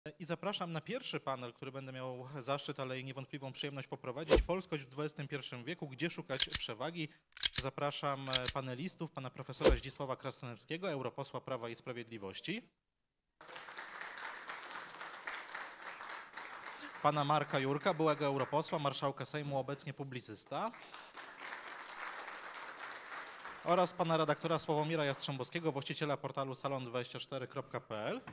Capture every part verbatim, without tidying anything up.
I zapraszam na pierwszy panel, który będę miał zaszczyt, ale i niewątpliwą przyjemność poprowadzić. Polskość w dwudziestym pierwszym wieku. Gdzie szukać przewagi? Zapraszam panelistów, pana profesora Zdzisława Krasnodębskiego, europosła Prawa i Sprawiedliwości. Pana Marka Jurka, byłego europosła, marszałka Sejmu, obecnie publicysta. Oraz pana redaktora Sławomira Jastrzębowskiego, właściciela portalu salon dwadzieścia cztery kropka p l.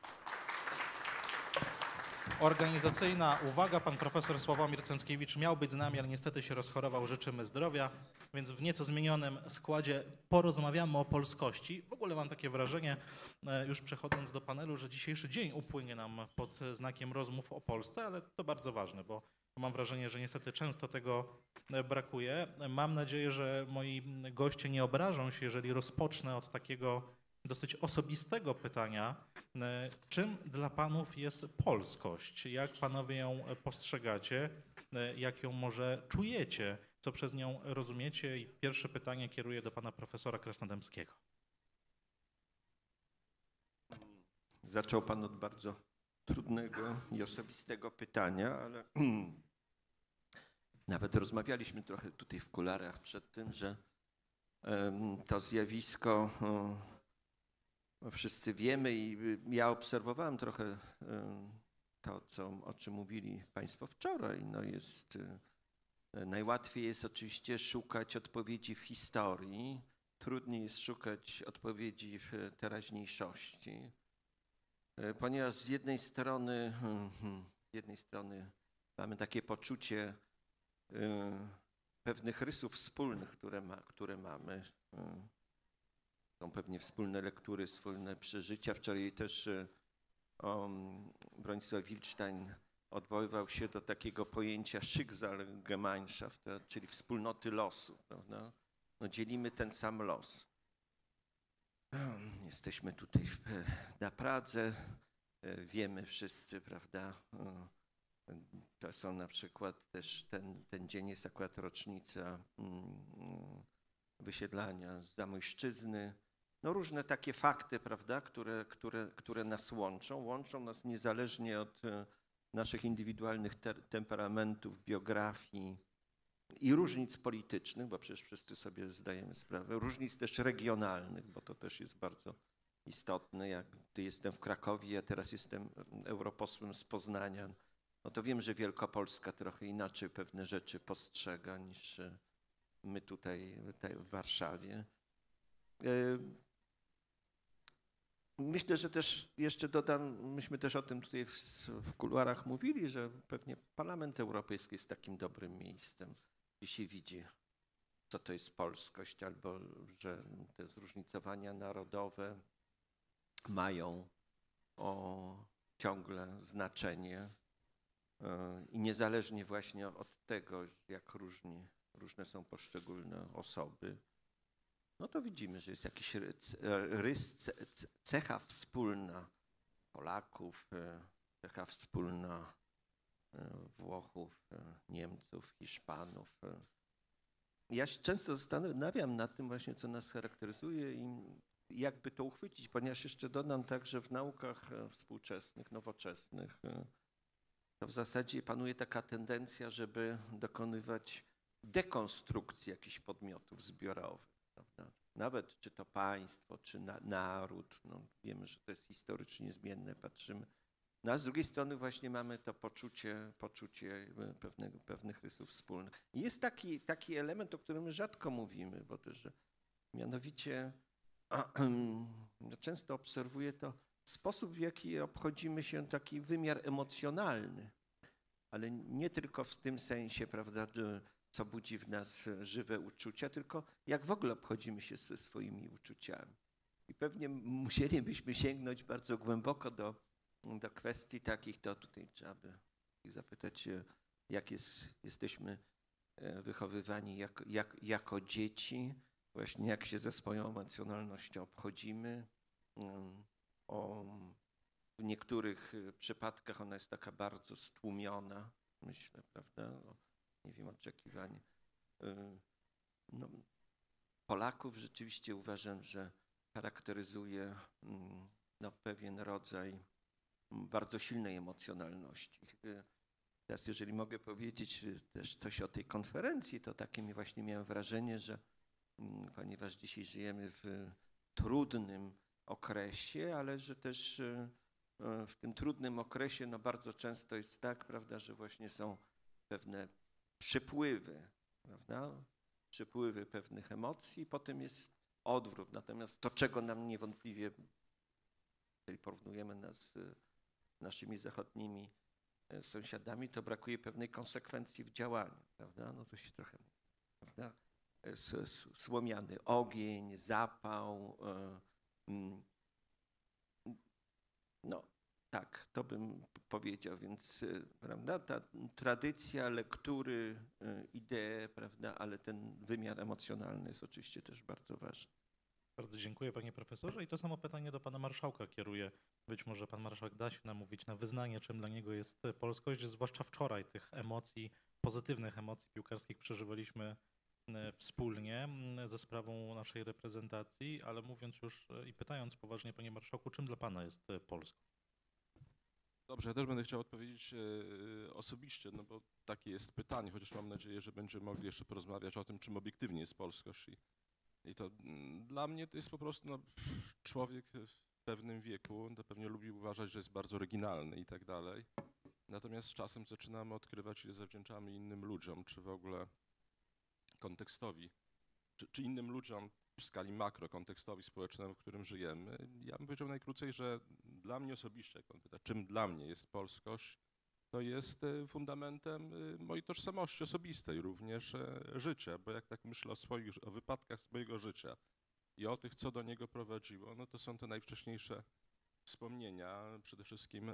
Organizacyjna uwaga, pan profesor Sławomir Cęckiewicz miał być z nami, ale niestety się rozchorował, życzymy zdrowia, więc w nieco zmienionym składzie porozmawiamy o polskości. W ogóle mam takie wrażenie, już przechodząc do panelu, że dzisiejszy dzień upłynie nam pod znakiem rozmów o Polsce, ale to bardzo ważne, bo mam wrażenie, że niestety często tego brakuje. Mam nadzieję, że moi goście nie obrażą się, jeżeli rozpocznę od takiego dosyć osobistego pytania. Czym dla panów jest polskość? Jak panowie ją postrzegacie? Jak ją może czujecie? Co przez nią rozumiecie? I pierwsze pytanie kieruję do pana profesora Krasnodębskiego. Zaczął pan od bardzo trudnego i osobistego pytania, ale nawet rozmawialiśmy trochę tutaj w kularach przed tym, że to zjawisko wszyscy wiemy i ja obserwowałem trochę to, co, o czym mówili państwo wczoraj. No jest, najłatwiej jest oczywiście szukać odpowiedzi w historii, trudniej jest szukać odpowiedzi w teraźniejszości, ponieważ z jednej strony, z jednej strony mamy takie poczucie pewnych rysów wspólnych, które, ma, które mamy. Są pewnie wspólne lektury, wspólne przeżycia. Wczoraj też um, Bronisław Wilczstein odwoływał się do takiego pojęcia Schicksalgemeinschaft, czyli wspólnoty losu, prawda? No, dzielimy ten sam los. Jesteśmy tutaj w, na Pradze, wiemy wszyscy, prawda? To są na przykład też ten, ten dzień jest akurat rocznica wysiedlania z Zamojszczyzny. No różne takie fakty, prawda, które, które, które nas łączą. Łączą nas niezależnie od naszych indywidualnych te temperamentów, biografii i różnic politycznych, bo przecież wszyscy sobie zdajemy sprawę. Różnic też regionalnych, bo to też jest bardzo istotne. Jak gdy jestem w Krakowie, ja teraz jestem europosłem z Poznania, no to wiem, że Wielkopolska trochę inaczej pewne rzeczy postrzega niż my tutaj, tutaj w Warszawie. Myślę, że też jeszcze dodam, myśmy też o tym tutaj w, w kuluarach mówili, że pewnie Parlament Europejski jest takim dobrym miejscem, gdzie się widzi, co to jest polskość, albo że te zróżnicowania narodowe mają o, ciągle znaczenie i niezależnie właśnie od tego, jak różni, różne są poszczególne osoby, no to widzimy, że jest jakiś rys, cecha wspólna Polaków, cecha wspólna Włochów, Niemców, Hiszpanów. Ja się często zastanawiam nad tym właśnie, co nas charakteryzuje i jakby to uchwycić, ponieważ jeszcze dodam tak, że w naukach współczesnych, nowoczesnych to w zasadzie panuje taka tendencja, żeby dokonywać dekonstrukcji jakichś podmiotów zbiorowych. Prawda? Nawet czy to państwo, czy na, naród, no wiemy, że to jest historycznie zmienne, patrzymy. No a z drugiej strony właśnie mamy to poczucie, poczucie pewnego, pewnych rysów wspólnych. I jest taki, taki element, o którym rzadko mówimy, bo też, że mianowicie no często obserwuję to sposób, w jaki obchodzimy się, taki wymiar emocjonalny, ale nie tylko w tym sensie, prawda, co budzi w nas żywe uczucia, tylko jak w ogóle obchodzimy się ze swoimi uczuciami. I pewnie musielibyśmy sięgnąć bardzo głęboko do, do kwestii takich, to tutaj trzeba by zapytać, jak jest, jesteśmy wychowywani jako, jak, jako dzieci, właśnie jak się ze swoją emocjonalnością obchodzimy. O, w niektórych przypadkach ona jest taka bardzo stłumiona, myślę, prawda? O, nie wiem, oczekiwanie. No, Polaków rzeczywiście uważam, że charakteryzuje no, pewien rodzaj bardzo silnej emocjonalności. Teraz, jeżeli mogę powiedzieć też coś o tej konferencji, to takie właśnie miałem wrażenie, że ponieważ dzisiaj żyjemy w trudnym okresie, ale że też w tym trudnym okresie no bardzo często jest tak, prawda, że właśnie są pewne przypływy, prawda, przypływy pewnych emocji, potem jest odwrót. Natomiast to, czego nam niewątpliwie, jeżeli porównujemy nas z naszymi zachodnimi sąsiadami, to brakuje pewnej konsekwencji w działaniu, prawda? No to się trochę, prawda? Słomiany ogień, zapał. No tak, to bym powiedział, więc prawda, ta tradycja lektury, idee, prawda, ale ten wymiar emocjonalny jest oczywiście też bardzo ważny. Bardzo dziękuję, panie profesorze. I to samo pytanie do pana marszałka kieruję. Być może pan marszałek da się namówić na wyznanie, czym dla niego jest polskość, zwłaszcza wczoraj tych emocji, pozytywnych emocji piłkarskich przeżywaliśmy wspólnie ze sprawą naszej reprezentacji, ale mówiąc już i pytając poważnie, panie marszałku, czym dla pana jest Polska? Dobrze, ja też będę chciał odpowiedzieć osobiście, no bo takie jest pytanie, chociaż mam nadzieję, że będziemy mogli jeszcze porozmawiać o tym, czym obiektywnie jest polskość. I, i to dla mnie to jest po prostu no, człowiek w pewnym wieku, to pewnie lubi uważać, że jest bardzo oryginalny i tak dalej. Natomiast z czasem zaczynamy odkrywać, ile zawdzięczamy innym ludziom, czy w ogóle kontekstowi, czy, czy innym ludziom w skali makro, kontekstowi społecznemu, w którym żyjemy. Ja bym powiedział najkrócej, że dla mnie osobiście, jak pan pyta, czym dla mnie jest polskość, to jest fundamentem mojej tożsamości osobistej, również życia, bo jak tak myślę o swoich, o wypadkach swojego życia i o tych, co do niego prowadziło, no to są te najwcześniejsze wspomnienia, przede wszystkim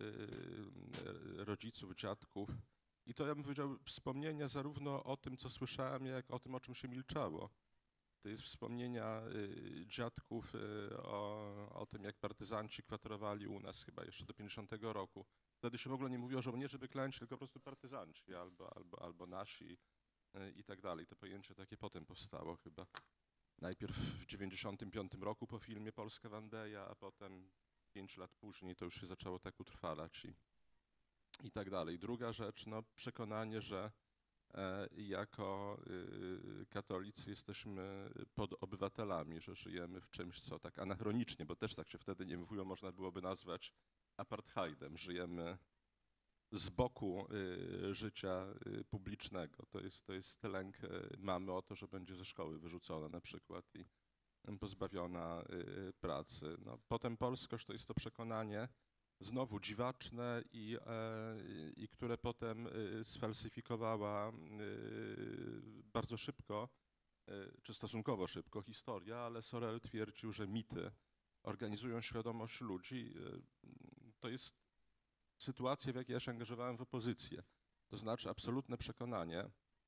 rodziców, dziadków. I to ja bym powiedział wspomnienia zarówno o tym, co słyszałem, jak o tym, o czym się milczało. To jest wspomnienia dziadków o, o tym, jak partyzanci kwaterowali u nas chyba jeszcze do pięćdziesiątego roku. Wtedy się w ogóle nie mówiło o żołnierze wyklęci, tylko po prostu partyzanci albo, albo, albo nasi i tak dalej. To pojęcie takie potem powstało chyba. Najpierw w dziewięćdziesiątym piątym roku po filmie Polska Wandeja, a potem pięć lat później to już się zaczęło tak utrwalać i, i tak dalej. Druga rzecz, no przekonanie, że e, jako y, katolicy jesteśmy podobywatelami, że żyjemy w czymś, co tak anachronicznie, bo też tak się wtedy nie mówiło, można byłoby nazwać apartheidem. Żyjemy z boku y, życia y, publicznego. To jest, to jest lęk y, mamy o to, że będzie ze szkoły wyrzucona na przykład i pozbawiona y, pracy. No, potem polskość to jest to przekonanie znowu dziwaczne i, e, i które potem y, sfalsyfikowała y, bardzo szybko, y, czy stosunkowo szybko historia, ale Sorel twierdził, że mity organizują świadomość ludzi. Y, to jest sytuacja, w jakiej ja się angażowałem w opozycję. To znaczy absolutne przekonanie,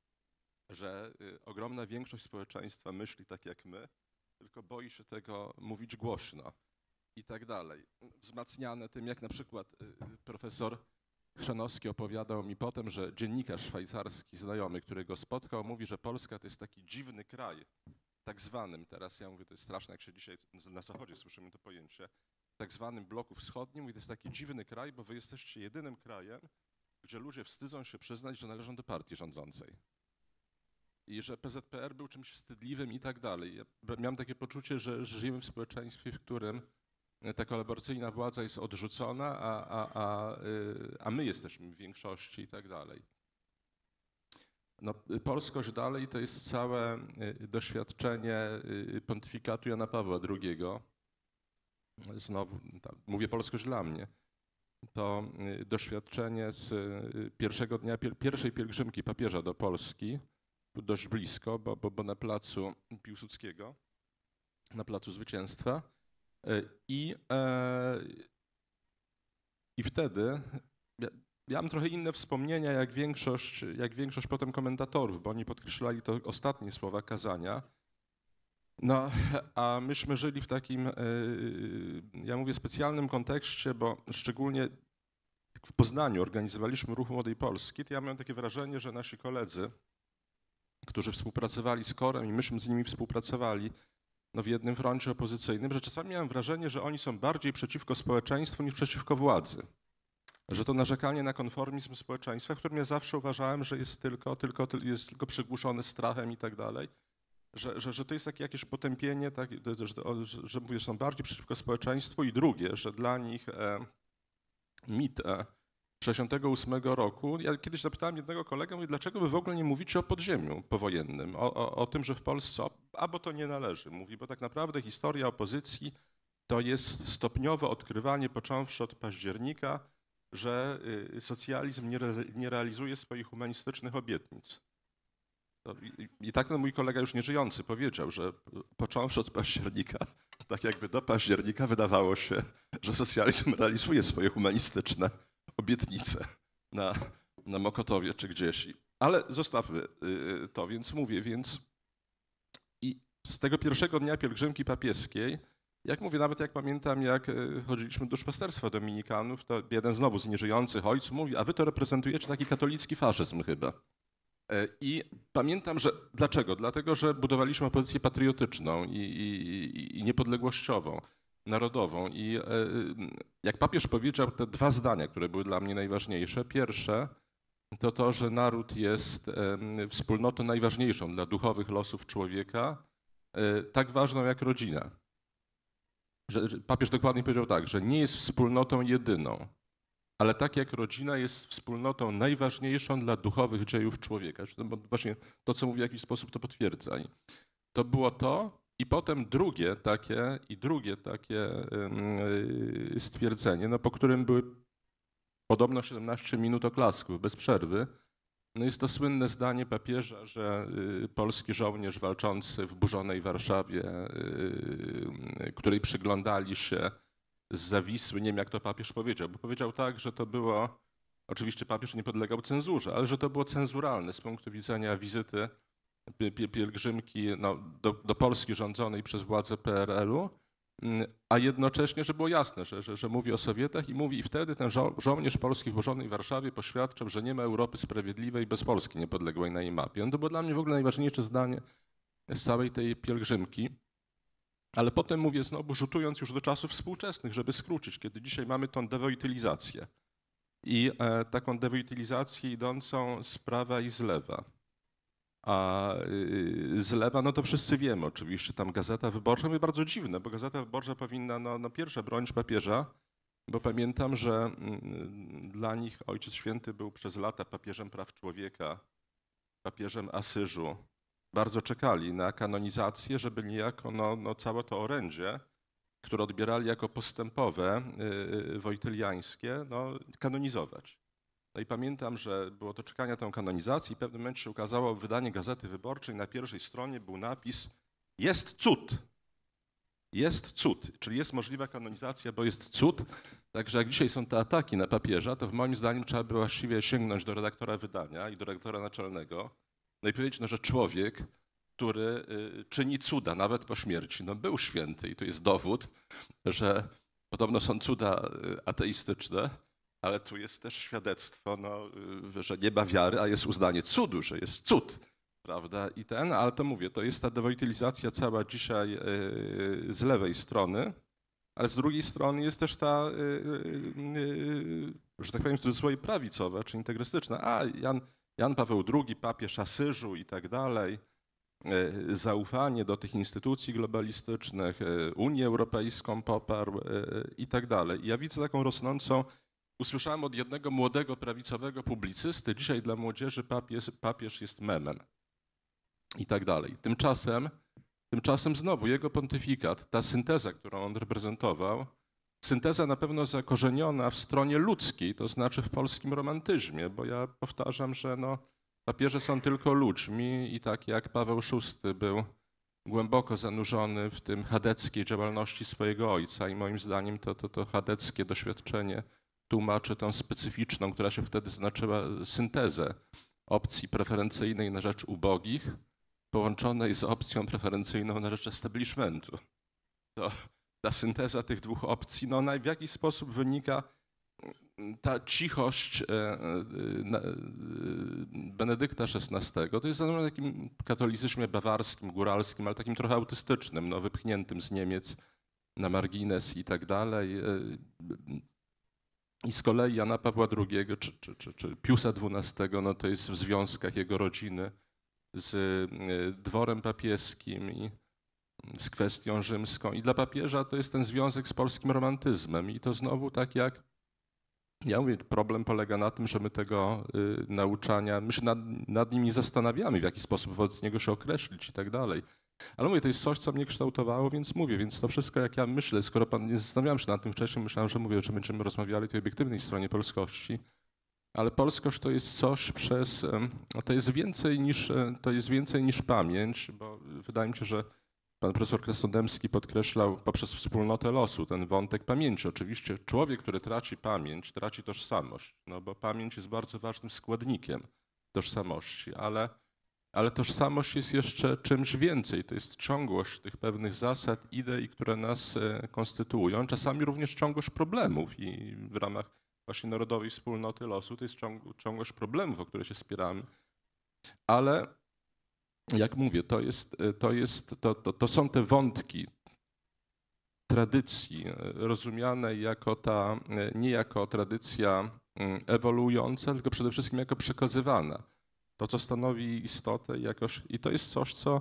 że y, ogromna większość społeczeństwa myśli tak jak my, tylko boi się tego mówić głośno i tak dalej. Wzmacniane tym, jak na przykład y, profesor Chrzanowski opowiadał mi potem, że dziennikarz szwajcarski znajomy, który go spotkał, mówi, że Polska to jest taki dziwny kraj, tak zwanym, teraz ja mówię, to jest straszne, jak się dzisiaj na Zachodzie słyszymy to pojęcie, tak zwanym bloku wschodnim i to jest taki dziwny kraj, bo wy jesteście jedynym krajem, gdzie ludzie wstydzą się przyznać, że należą do partii rządzącej. I że P Z P R był czymś wstydliwym i tak dalej. Ja miałem takie poczucie, że żyjemy w społeczeństwie, w którym ta kolaboracyjna władza jest odrzucona, a, a, a, a my jesteśmy w większości i tak dalej. No, polskość dalej to jest całe doświadczenie pontyfikatu Jana Pawła drugiego. Znowu, tam, mówię polskość dla mnie. To doświadczenie z pierwszego dnia pierwszej pielgrzymki papieża do Polski, dość blisko, bo, bo, bo na placu Piłsudskiego, na placu Zwycięstwa. I, e, i wtedy ja, ja mam trochę inne wspomnienia jak większość, jak większość potem komentatorów, bo oni podkreślali to ostatnie słowa kazania. No, a myśmy żyli w takim, ja mówię, specjalnym kontekście, bo szczególnie w Poznaniu organizowaliśmy Ruch Młodej Polski, to ja miałem takie wrażenie, że nasi koledzy, którzy współpracowali z Korem i myśmy z nimi współpracowali no, w jednym froncie opozycyjnym, że czasami miałem wrażenie, że oni są bardziej przeciwko społeczeństwu niż przeciwko władzy. Że to narzekanie na konformizm społeczeństwa, którym ja zawsze uważałem, że jest tylko, tylko, jest tylko przygłuszony strachem i tak dalej, że, że, że to jest takie jakieś potępienie, tak, że, że, że mówię, że są bardziej przeciwko społeczeństwu i drugie, że dla nich e, mit e, sześćdziesiątego ósmego roku, ja kiedyś zapytałem jednego kolegę, mówię, dlaczego wy w ogóle nie mówicie o podziemiu powojennym, o, o, o tym, że w Polsce, albo to nie należy, mówi, bo tak naprawdę historia opozycji to jest stopniowe odkrywanie, począwszy od października, że socjalizm nie, re, nie realizuje swoich humanistycznych obietnic. I, I tak ten mój kolega już nieżyjący powiedział, że począwszy od października, tak jakby do października wydawało się, że socjalizm realizuje swoje humanistyczne obietnice na, na Mokotowie czy gdzieś. Ale zostawmy to, więc mówię, więc i z tego pierwszego dnia pielgrzymki papieskiej, jak mówię, nawet jak pamiętam, jak chodziliśmy do duszpasterstwa dominikanów, to jeden znowu z nieżyjących ojców mówi, a wy to reprezentujecie taki katolicki faszyzm chyba. I pamiętam, że dlaczego? Dlatego, że budowaliśmy opozycję patriotyczną i, i, i niepodległościową, narodową. I jak papież powiedział te dwa zdania, które były dla mnie najważniejsze. Pierwsze to to, że naród jest wspólnotą najważniejszą dla duchowych losów człowieka, tak ważną jak rodzina. Że papież dokładnie powiedział tak, że nie jest wspólnotą jedyną, ale tak jak rodzina jest wspólnotą najważniejszą dla duchowych dziejów człowieka. Bo właśnie to, co mówi w jakiś sposób, to potwierdza. I to było to i potem drugie takie i drugie takie stwierdzenie, no, po którym były podobno siedemnaście minut oklasków bez przerwy. No jest to słynne zdanie papieża, że polski żołnierz walczący w burzonej Warszawie, której przyglądali się z zawisły, nie wiem jak to papież powiedział, bo powiedział tak, że to było, oczywiście papież nie podlegał cenzurze, ale że to było cenzuralne z punktu widzenia wizyty pielgrzymki no, do, do Polski rządzonej przez władze P R L u, a jednocześnie, że było jasne, że, że, że mówi o Sowietach i mówi i wtedy ten żo żołnierz polski w burzonej Warszawie poświadczył, że nie ma Europy sprawiedliwej bez Polski niepodległej na jej mapie. No to było dla mnie w ogóle najważniejsze zdanie z całej tej pielgrzymki. Ale potem mówię znowu, rzutując już do czasów współczesnych, żeby skrócić, kiedy dzisiaj mamy tą dewoitylizację i e, taką dewoitylizację idącą z prawa i z lewa. A y, z lewa, no to wszyscy wiemy oczywiście, tam Gazeta Wyborcza, mówię bardzo dziwne, bo Gazeta Wyborcza powinna no, no pierwsze bronić papieża, bo pamiętam, że y, dla nich Ojciec Święty był przez lata papieżem praw człowieka, papieżem Asyżu. Bardzo czekali na kanonizację, żeby niejako no, no całe to orędzie, które odbierali jako postępowe, yy, wojtyliańskie, no, kanonizować. No i pamiętam, że było to czekanie na tę kanonizację i w pewnym momencie się ukazało wydanie Gazety Wyborczej, na pierwszej stronie był napis jest cud. Jest cud, czyli jest możliwa kanonizacja, bo jest cud. Także jak dzisiaj są te ataki na papieża, to w moim zdaniem trzeba by właściwie sięgnąć do redaktora wydania i do redaktora naczelnego, no i powiedzieć, no, że człowiek, który czyni cuda nawet po śmierci, no był święty i to jest dowód, że podobno są cuda ateistyczne, ale tu jest też świadectwo, no, że nie ma wiary, a jest uznanie cudu, że jest cud, prawda? I ten, ale to mówię, to jest ta dewoitylizacja cała dzisiaj z lewej strony, ale z drugiej strony jest też ta, że tak powiem w cudzysłowie, prawicowa czy integrystyczna. A Jan Jan Paweł drugi, papież Asyżu i tak dalej, zaufanie do tych instytucji globalistycznych, Unię Europejską poparł i tak dalej. Ja widzę taką rosnącą, usłyszałem od jednego młodego prawicowego publicysty, dzisiaj dla młodzieży papież, papież jest memem i tak dalej. Tymczasem, tymczasem znowu jego pontyfikat, ta synteza, którą on reprezentował, synteza na pewno zakorzeniona w stronie ludzkiej, to znaczy w polskim romantyzmie, bo ja powtarzam, że no, papieże są tylko ludźmi i tak jak Paweł szósty był głęboko zanurzony w tym chadeckiej działalności swojego ojca i moim zdaniem to, to, to chadeckie doświadczenie tłumaczy tą specyficzną, która się wtedy znaczyła, syntezę opcji preferencyjnej na rzecz ubogich, połączonej z opcją preferencyjną na rzecz establishmentu. To ta synteza tych dwóch opcji, no ona w jakiś sposób wynika ta cichość Benedykta szesnastego to jest zarówno takim katolicyzmie bawarskim, góralskim, ale takim trochę autystycznym, no, wypchniętym z Niemiec na margines i tak dalej. I z kolei Jana Pawła drugiego czy, czy, czy, czy Piusa dwunastego, no to jest w związkach jego rodziny z dworem papieskim i z kwestią rzymską. I dla papieża to jest ten związek z polskim romantyzmem. I to znowu tak jak, ja mówię, problem polega na tym, że my tego y, nauczania, my się nad, nad nim nie zastanawiamy, w jaki sposób wobec niego się określić i tak dalej. Ale mówię, to jest coś, co mnie kształtowało, więc mówię, więc to wszystko, jak ja myślę, skoro pan nie zastanawiałem się nad tym wcześniej, myślałem, że mówię, że będziemy rozmawiali o tej obiektywnej stronie polskości, ale polskość to jest coś przez, to jest więcej niż, to jest więcej niż pamięć, bo wydaje mi się, że pan profesor Krasnodębski podkreślał poprzez wspólnotę losu ten wątek pamięci. Oczywiście człowiek, który traci pamięć, traci tożsamość, no bo pamięć jest bardzo ważnym składnikiem tożsamości, ale Ale tożsamość jest jeszcze czymś więcej. To jest ciągłość tych pewnych zasad, idei, które nas konstytuują. Czasami również ciągłość problemów i w ramach właśnie Narodowej Wspólnoty Losu to jest ciągłość problemów, o które się spieramy. Ale jak mówię, to, jest, to, jest, to, to, to są te wątki tradycji rozumianej jako ta, nie jako tradycja ewoluująca, tylko przede wszystkim jako przekazywana. To, co stanowi istotę jakoś, i to jest coś, co,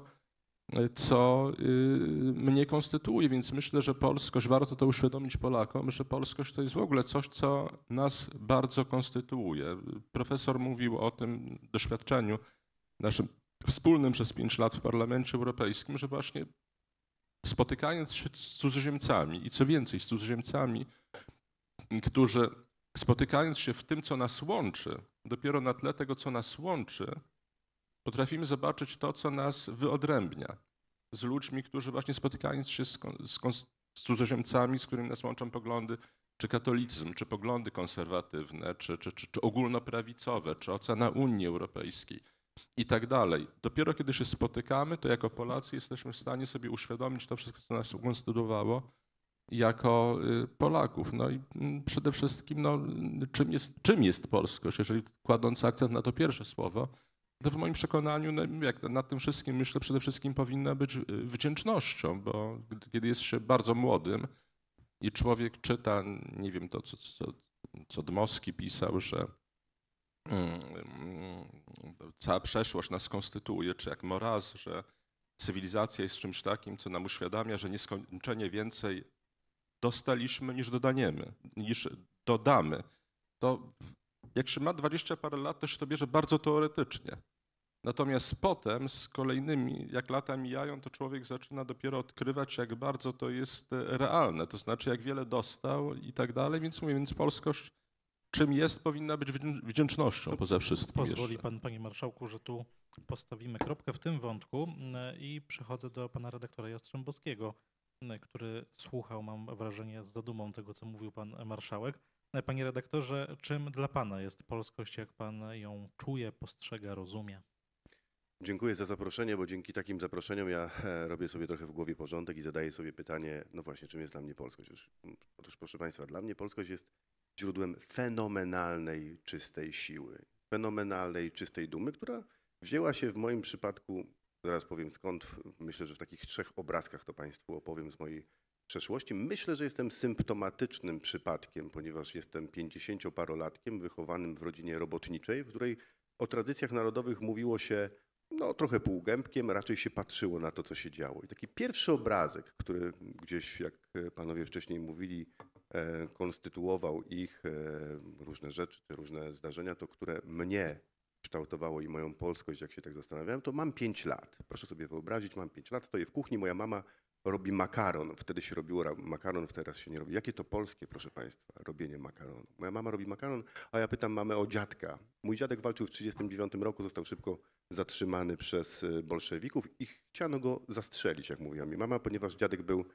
co mnie konstytuuje, więc myślę, że polskość, warto to uświadomić Polakom, że polskość to jest w ogóle coś, co nas bardzo konstytuuje. Profesor mówił o tym doświadczeniu naszym wspólnym przez pięć lat w Parlamencie Europejskim, że właśnie spotykając się z cudzoziemcami i co więcej, z cudzoziemcami, którzy spotykając się w tym, co nas łączy, dopiero na tle tego, co nas łączy, potrafimy zobaczyć to, co nas wyodrębnia. Z ludźmi, którzy właśnie spotykając się z, z, z cudzoziemcami, z którymi nas łączą poglądy, czy katolicyzm, czy poglądy konserwatywne, czy, czy, czy, czy ogólnoprawicowe, czy ocena Unii Europejskiej i tak dalej. Dopiero kiedy się spotykamy, to jako Polacy jesteśmy w stanie sobie uświadomić to wszystko, co nas ukonstytuowało, jako Polaków. No i przede wszystkim, no, czym, jest, czym jest polskość? Jeżeli kładąc akcent na to pierwsze słowo, to w moim przekonaniu, no, jak nad tym wszystkim myślę, przede wszystkim powinna być wdzięcznością, bo kiedy jest się bardzo młodym i człowiek czyta, nie wiem, to co, co, co Dmowski pisał, że um, cała przeszłość nas konstytuuje, czy jak Moraz, że cywilizacja jest czymś takim, co nam uświadamia, że nieskończenie więcej dostaliśmy niż dodaniemy, niż dodamy. To jak się ma dwadzieścia parę lat, to się to bierze bardzo teoretycznie. Natomiast potem z kolejnymi, jak lata mijają, to człowiek zaczyna dopiero odkrywać, jak bardzo to jest realne, to znaczy jak wiele dostał i tak dalej. Więc mówię, więc polskość czym jest, powinna być wdzięcznością poza wszystkim. Pozwoli jeszcze. pan, panie marszałku, że tu postawimy kropkę w tym wątku i przechodzę do pana redaktora Jastrzębowskiego, który słuchał, mam wrażenie, z zadumą tego, co mówił pan marszałek. Panie redaktorze, czym dla pana jest polskość, jak pan ją czuje, postrzega, rozumie? Dziękuję za zaproszenie, bo dzięki takim zaproszeniom ja robię sobie trochę w głowie porządek i zadaję sobie pytanie, no właśnie, czym jest dla mnie polskość? Otóż, otóż proszę państwa, dla mnie polskość jest źródłem fenomenalnej, czystej siły, fenomenalnej, czystej dumy, która wzięła się w moim przypadku, zaraz powiem skąd, myślę, że w takich trzech obrazkach to państwu opowiem z mojej przeszłości. Myślę, że jestem symptomatycznym przypadkiem, ponieważ jestem pięćdziesięcioparolatkiem wychowanym w rodzinie robotniczej, w której o tradycjach narodowych mówiło się no, trochę półgębkiem, raczej się patrzyło na to, co się działo. I taki pierwszy obrazek, który gdzieś, jak panowie wcześniej mówili, konstytuował ich różne rzeczy, czy różne zdarzenia, to które mnie kształtowało i moją polskość, jak się tak zastanawiałem, to mam pięć lat. Proszę sobie wyobrazić, mam pięć lat, stoję w kuchni, moja mama robi makaron. Wtedy się robiło makaron, teraz się nie robi. Jakie to polskie, proszę państwa, robienie makaronu. Moja mama robi makaron, a ja pytam mamę o dziadka. Mój dziadek walczył w tysiąc dziewięćset trzydziestym dziewiątym roku, został szybko zatrzymany przez bolszewików i chciano go zastrzelić, jak mówiła mi mama, ponieważ dziadek był,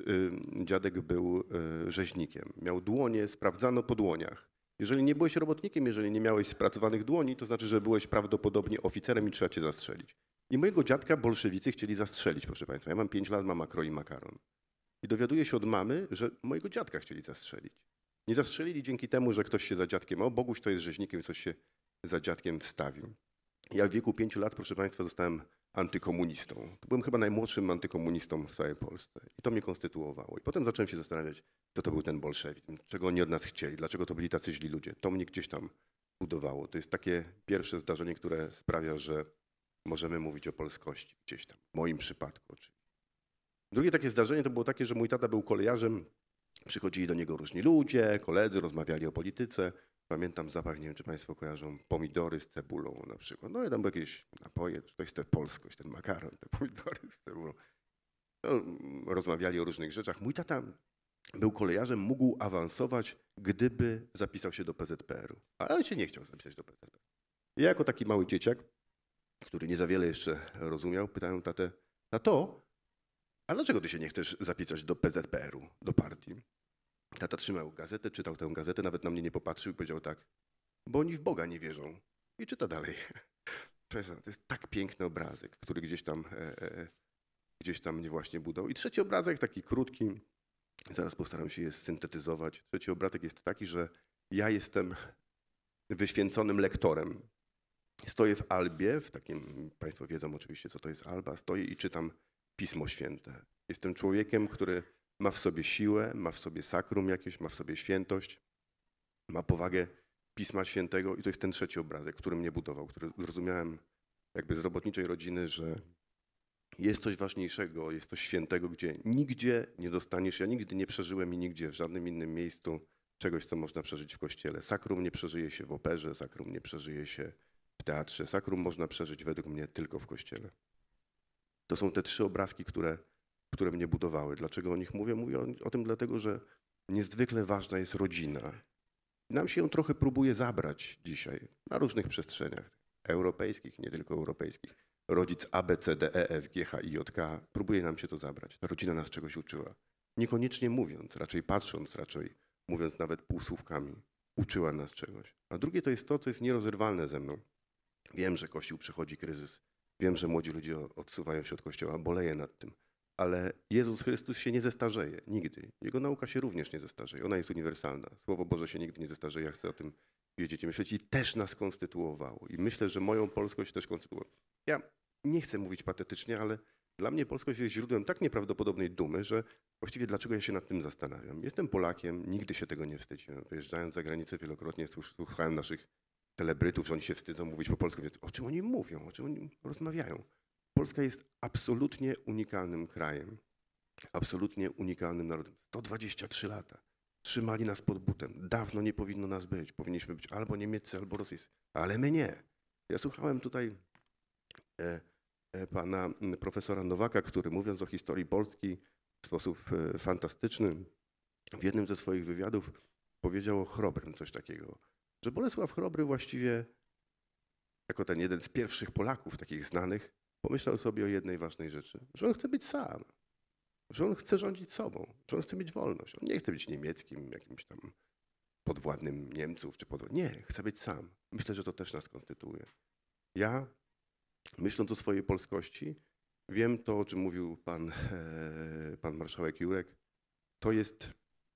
dziadek był rzeźnikiem. Miał dłonie, sprawdzano po dłoniach. Jeżeli nie byłeś robotnikiem, jeżeli nie miałeś spracowanych dłoni, to znaczy, że byłeś prawdopodobnie oficerem i trzeba cię zastrzelić. I mojego dziadka bolszewicy chcieli zastrzelić, proszę państwa. Ja mam pięć lat, mama kroi makaron. I dowiaduję się od mamy, że mojego dziadka chcieli zastrzelić. Nie zastrzelili dzięki temu, że ktoś się za dziadkiem, o Boguś to jest rzeźnikiem, coś się za dziadkiem wstawił. Ja w wieku pięciu lat, proszę Państwa, zostałem antykomunistą. Byłem chyba najmłodszym antykomunistą w całej Polsce i to mnie konstytuowało. I potem zacząłem się zastanawiać, co to był ten bolszewizm, czego oni od nas chcieli, dlaczego to byli tacy źli ludzie. To mnie gdzieś tam budowało. To jest takie pierwsze zdarzenie, które sprawia, że możemy mówić o polskości gdzieś tam, w moim przypadku oczywiście. Drugie takie zdarzenie to było takie, że mój tata był kolejarzem, przychodzili do niego różni ludzie, koledzy, rozmawiali o polityce. Pamiętam zapach, nie wiem czy Państwo kojarzą, pomidory z cebulą na przykład. No i tam były jakieś napoje, to jest ta polskość, ten makaron, te pomidory z cebulą. No, rozmawiali o różnych rzeczach. Mój tata był kolejarzem, mógł awansować, gdyby zapisał się do P Z P R u. Ale on się nie chciał zapisać do P Z P R u. Ja jako taki mały dzieciak, który nie za wiele jeszcze rozumiał, pytałem tatę, tato, a dlaczego ty się nie chcesz zapisać do P Z P R u, do partii? Tata trzymał gazetę, czytał tę gazetę, nawet na mnie nie popatrzył i powiedział tak, bo oni w Boga nie wierzą. I czyta dalej. To jest tak piękny obrazek, który gdzieś tam, e, e, gdzieś tam mnie właśnie budował. I trzeci obrazek, taki krótki, zaraz postaram się je syntetyzować. Trzeci obrazek jest taki, że ja jestem wyświęconym lektorem. Stoję w albie, w takim, Państwo wiedzą oczywiście, co to jest alba, stoję i czytam Pismo Święte. Jestem człowiekiem, który ma w sobie siłę, ma w sobie sakrum jakieś, ma w sobie świętość, ma powagę Pisma Świętego i to jest ten trzeci obrazek, który mnie budował, który zrozumiałem jakby z robotniczej rodziny, że jest coś ważniejszego, jest coś świętego, gdzie nigdzie nie dostaniesz, ja nigdy nie przeżyłem i nigdzie w żadnym innym miejscu czegoś, co można przeżyć w kościele. Sakrum nie przeżyje się w operze, sakrum nie przeżyje się w teatrze, sakrum można przeżyć według mnie tylko w kościele. To są te trzy obrazki, które, które mnie budowały. Dlaczego o nich mówię? Mówię o, o tym dlatego, że niezwykle ważna jest rodzina. Nam się ją trochę próbuje zabrać dzisiaj na różnych przestrzeniach europejskich, nie tylko europejskich. Rodzic A, B, C, D, E, F, G, H, I, J, K próbuje nam się to zabrać. Ta rodzina nas czegoś uczyła. Niekoniecznie mówiąc, raczej patrząc, raczej mówiąc nawet półsłówkami. Uczyła nas czegoś. A drugie to jest to, co jest nierozerwalne ze mną. Wiem, że Kościół przechodzi kryzys. Wiem, że młodzi ludzie odsuwają się od Kościoła, boleję nad tym. Ale Jezus Chrystus się nie zestarzeje, nigdy. Jego nauka się również nie zestarzeje, ona jest uniwersalna. Słowo Boże się nigdy nie zestarzeje, ja chcę o tym wiedzieć i myśleć i też nas konstytuowało. I myślę, że moją polskość też konstytuowało. Ja nie chcę mówić patetycznie, ale dla mnie polskość jest źródłem tak nieprawdopodobnej dumy, że właściwie dlaczego ja się nad tym zastanawiam. Jestem Polakiem, nigdy się tego nie wstydziłem. Wyjeżdżając za granicę wielokrotnie słuchałem naszych celebrytów, że oni się wstydzą mówić po polsku, więc o czym oni mówią, o czym oni rozmawiają. Polska jest absolutnie unikalnym krajem, absolutnie unikalnym narodem. sto dwadzieścia trzy lata. Trzymali nas pod butem. Dawno nie powinno nas być. Powinniśmy być albo niemieccy, albo rosyjscy. Ale my nie. Ja słuchałem tutaj e, e, pana profesora Nowaka, który mówiąc o historii Polski w sposób e, fantastyczny, w jednym ze swoich wywiadów powiedział o Chrobrym coś takiego, że Bolesław Chrobry właściwie jako ten jeden z pierwszych Polaków takich znanych, pomyślał sobie o jednej ważnej rzeczy, że on chce być sam, że on chce rządzić sobą, że on chce mieć wolność. On nie chce być niemieckim, jakimś tam podwładnym Niemców, czy podwładnym. Nie, chce być sam. Myślę, że to też nas konstytuuje. Ja, myśląc o swojej polskości, wiem to, o czym mówił pan, e, pan marszałek Jurek, to jest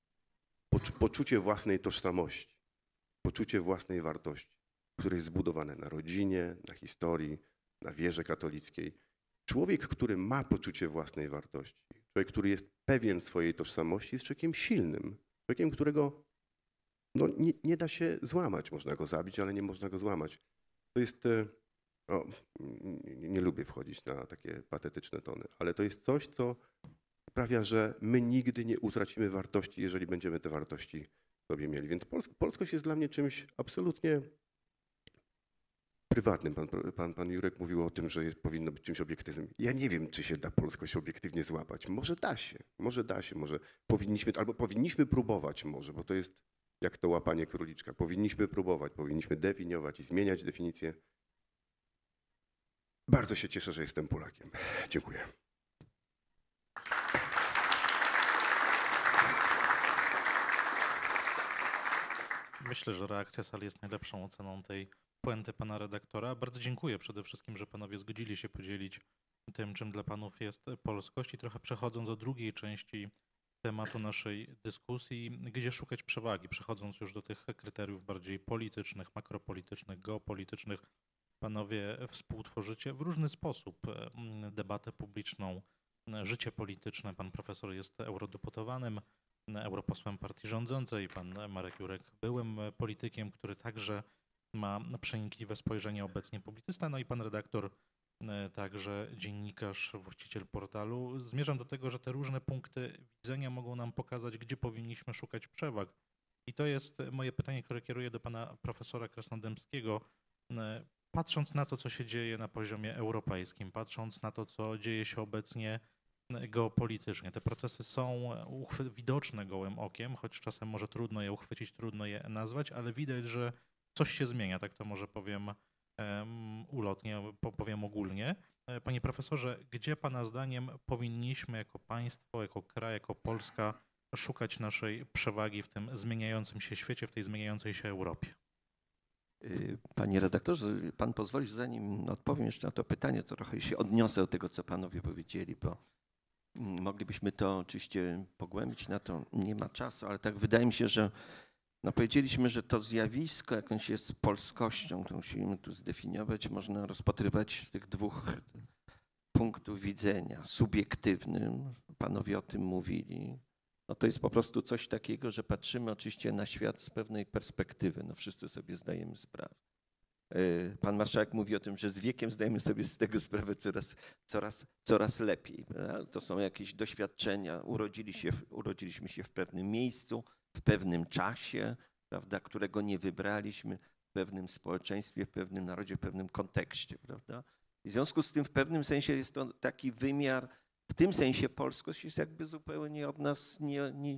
poczucie własnej tożsamości, poczucie własnej wartości, które jest zbudowane na rodzinie, na historii, na wierze katolickiej. Człowiek, który ma poczucie własnej wartości, człowiek, który jest pewien swojej tożsamości, jest człowiekiem silnym, człowiekiem, którego no, nie, nie da się złamać. Można go zabić, ale nie można go złamać. To jest, o, nie, nie lubię wchodzić na takie patetyczne tony, ale to jest coś, co sprawia, że my nigdy nie utracimy wartości, jeżeli będziemy te wartości sobie mieli. Więc polsk- polskość jest dla mnie czymś absolutnie prywatnym. Pan, pan, pan Jurek mówił o tym, że jest, powinno być czymś obiektywnym. Ja nie wiem, czy się da polskość obiektywnie złapać. Może da się, może da się, może powinniśmy, albo powinniśmy próbować może, bo to jest jak to łapanie króliczka. Powinniśmy próbować, powinniśmy definiować i zmieniać definicję. Bardzo się cieszę, że jestem Polakiem. Dziękuję. Myślę, że reakcja sali jest najlepszą oceną tej puenty pana redaktora. Bardzo dziękuję przede wszystkim, że panowie zgodzili się podzielić tym, czym dla panów jest polskość. I trochę przechodząc do drugiej części tematu naszej dyskusji, gdzie szukać przewagi, przechodząc już do tych kryteriów bardziej politycznych, makropolitycznych, geopolitycznych. Panowie współtworzycie w różny sposób debatę publiczną, życie polityczne. Pan profesor jest eurodeputowanym, europosłem partii rządzącej, pan Marek Jurek byłym politykiem, który także ma przenikliwe spojrzenie, obecnie publicysta, no i pan redaktor, także dziennikarz, właściciel portalu. Zmierzam do tego, że te różne punkty widzenia mogą nam pokazać, gdzie powinniśmy szukać przewag. I to jest moje pytanie, które kieruję do pana profesora Krasnodębskiego. Patrząc na to, co się dzieje na poziomie europejskim, patrząc na to, co dzieje się obecnie geopolitycznie, te procesy są widoczne gołym okiem, choć czasem może trudno je uchwycić, trudno je nazwać, ale widać, że coś się zmienia, tak to może powiem um, ulotnie, powiem ogólnie. Panie profesorze, gdzie pana zdaniem powinniśmy jako państwo, jako kraj, jako Polska szukać naszej przewagi w tym zmieniającym się świecie, w tej zmieniającej się Europie? Panie redaktorze, pan pozwoli, że zanim odpowiem jeszcze na to pytanie, to trochę się odniosę do tego, co panowie powiedzieli, bo moglibyśmy to oczywiście pogłębić, na to nie ma czasu, ale tak wydaje mi się, że no powiedzieliśmy, że to zjawisko jakąś jest polskością, którą musimy tu zdefiniować, można rozpatrywać z tych dwóch punktów widzenia. Subiektywnym, panowie o tym mówili, no to jest po prostu coś takiego, że patrzymy oczywiście na świat z pewnej perspektywy, no wszyscy sobie zdajemy sprawę. Pan marszałek mówi o tym, że z wiekiem zdajemy sobie z tego sprawę coraz, coraz, coraz lepiej. To są jakieś doświadczenia, urodzili się, urodziliśmy się w pewnym miejscu, w pewnym czasie, prawda, którego nie wybraliśmy, w pewnym społeczeństwie, w pewnym narodzie, w pewnym kontekście, prawda. I w związku z tym w pewnym sensie jest to taki wymiar, w tym sensie polskość jest jakby zupełnie od nas nie, nie,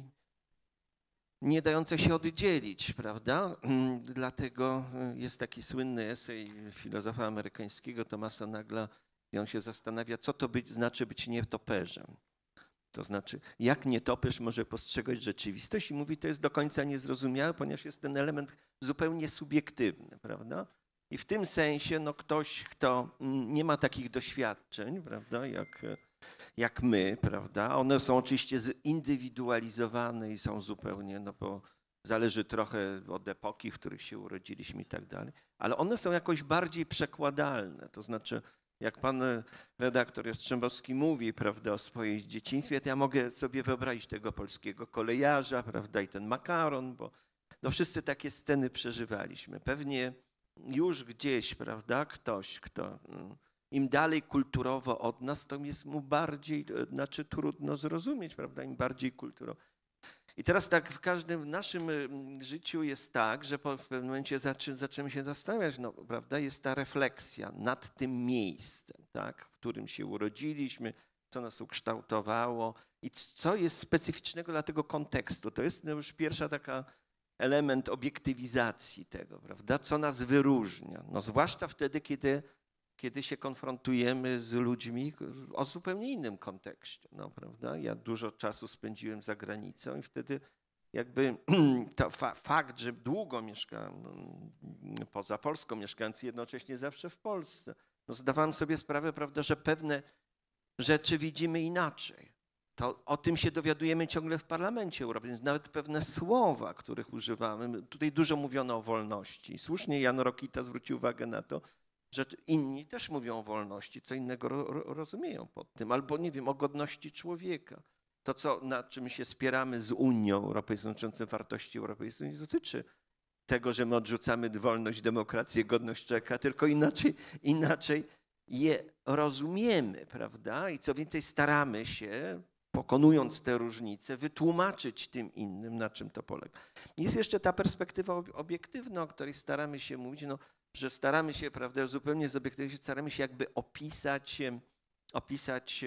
nie dające się oddzielić, prawda. Dlatego jest taki słynny esej filozofa amerykańskiego Thomasa Nagla, i on się zastanawia, co to być, znaczy być nietoperzem. To znaczy, jak nietoperz może postrzegać rzeczywistość i mówi, to jest do końca niezrozumiałe, ponieważ jest ten element zupełnie subiektywny, prawda? I w tym sensie no, ktoś, kto nie ma takich doświadczeń, prawda, jak, jak my, prawda, one są oczywiście zindywidualizowane i są zupełnie, no bo zależy trochę od epoki, w których się urodziliśmy i tak dalej, ale one są jakoś bardziej przekładalne, to znaczy, jak pan redaktor Jastrzębowski mówi, prawda, o swojej dzieciństwie, to ja mogę sobie wyobrazić tego polskiego kolejarza, prawda, i ten makaron, bo no wszyscy takie sceny przeżywaliśmy. Pewnie już gdzieś, prawda, ktoś, kto im dalej kulturowo od nas, to jest mu bardziej, znaczy trudno zrozumieć, prawda, im bardziej kulturowo. I teraz tak w każdym naszym życiu jest tak, że po, w pewnym momencie zaczy, zaczynamy się zastanawiać, no, prawda, jest ta refleksja nad tym miejscem, tak, w którym się urodziliśmy, co nas ukształtowało i co jest specyficznego dla tego kontekstu. To jest no, już pierwsza taka element obiektywizacji tego, prawda, co nas wyróżnia. No, zwłaszcza wtedy, kiedy, kiedy się konfrontujemy z ludźmi o zupełnie innym kontekście, no, prawda. Ja dużo czasu spędziłem za granicą i wtedy jakby to fa fakt, że długo mieszkałem poza Polską, mieszkając jednocześnie zawsze w Polsce, no zdawałem sobie sprawę, prawda, że pewne rzeczy widzimy inaczej. To o tym się dowiadujemy ciągle w Parlamencie Europejskim. Nawet pewne słowa, których używamy. Tutaj dużo mówiono o wolności. Słusznie Jan Rokita zwrócił uwagę na to, że inni też mówią o wolności, co innego ro rozumieją pod tym. Albo, nie wiem, o godności człowieka. To, co, na czym się spieramy z Unią Europejską, dotyczące wartości europejskich, nie dotyczy tego, że my odrzucamy wolność, demokrację, godność człowieka, tylko inaczej, inaczej je rozumiemy, prawda? I co więcej, staramy się, pokonując te różnice, wytłumaczyć tym innym, na czym to polega. Jest jeszcze ta perspektywa obiektywna, o której staramy się mówić, no, że staramy się, prawda, zupełnie z obiektywności, staramy się jakby opisać, opisać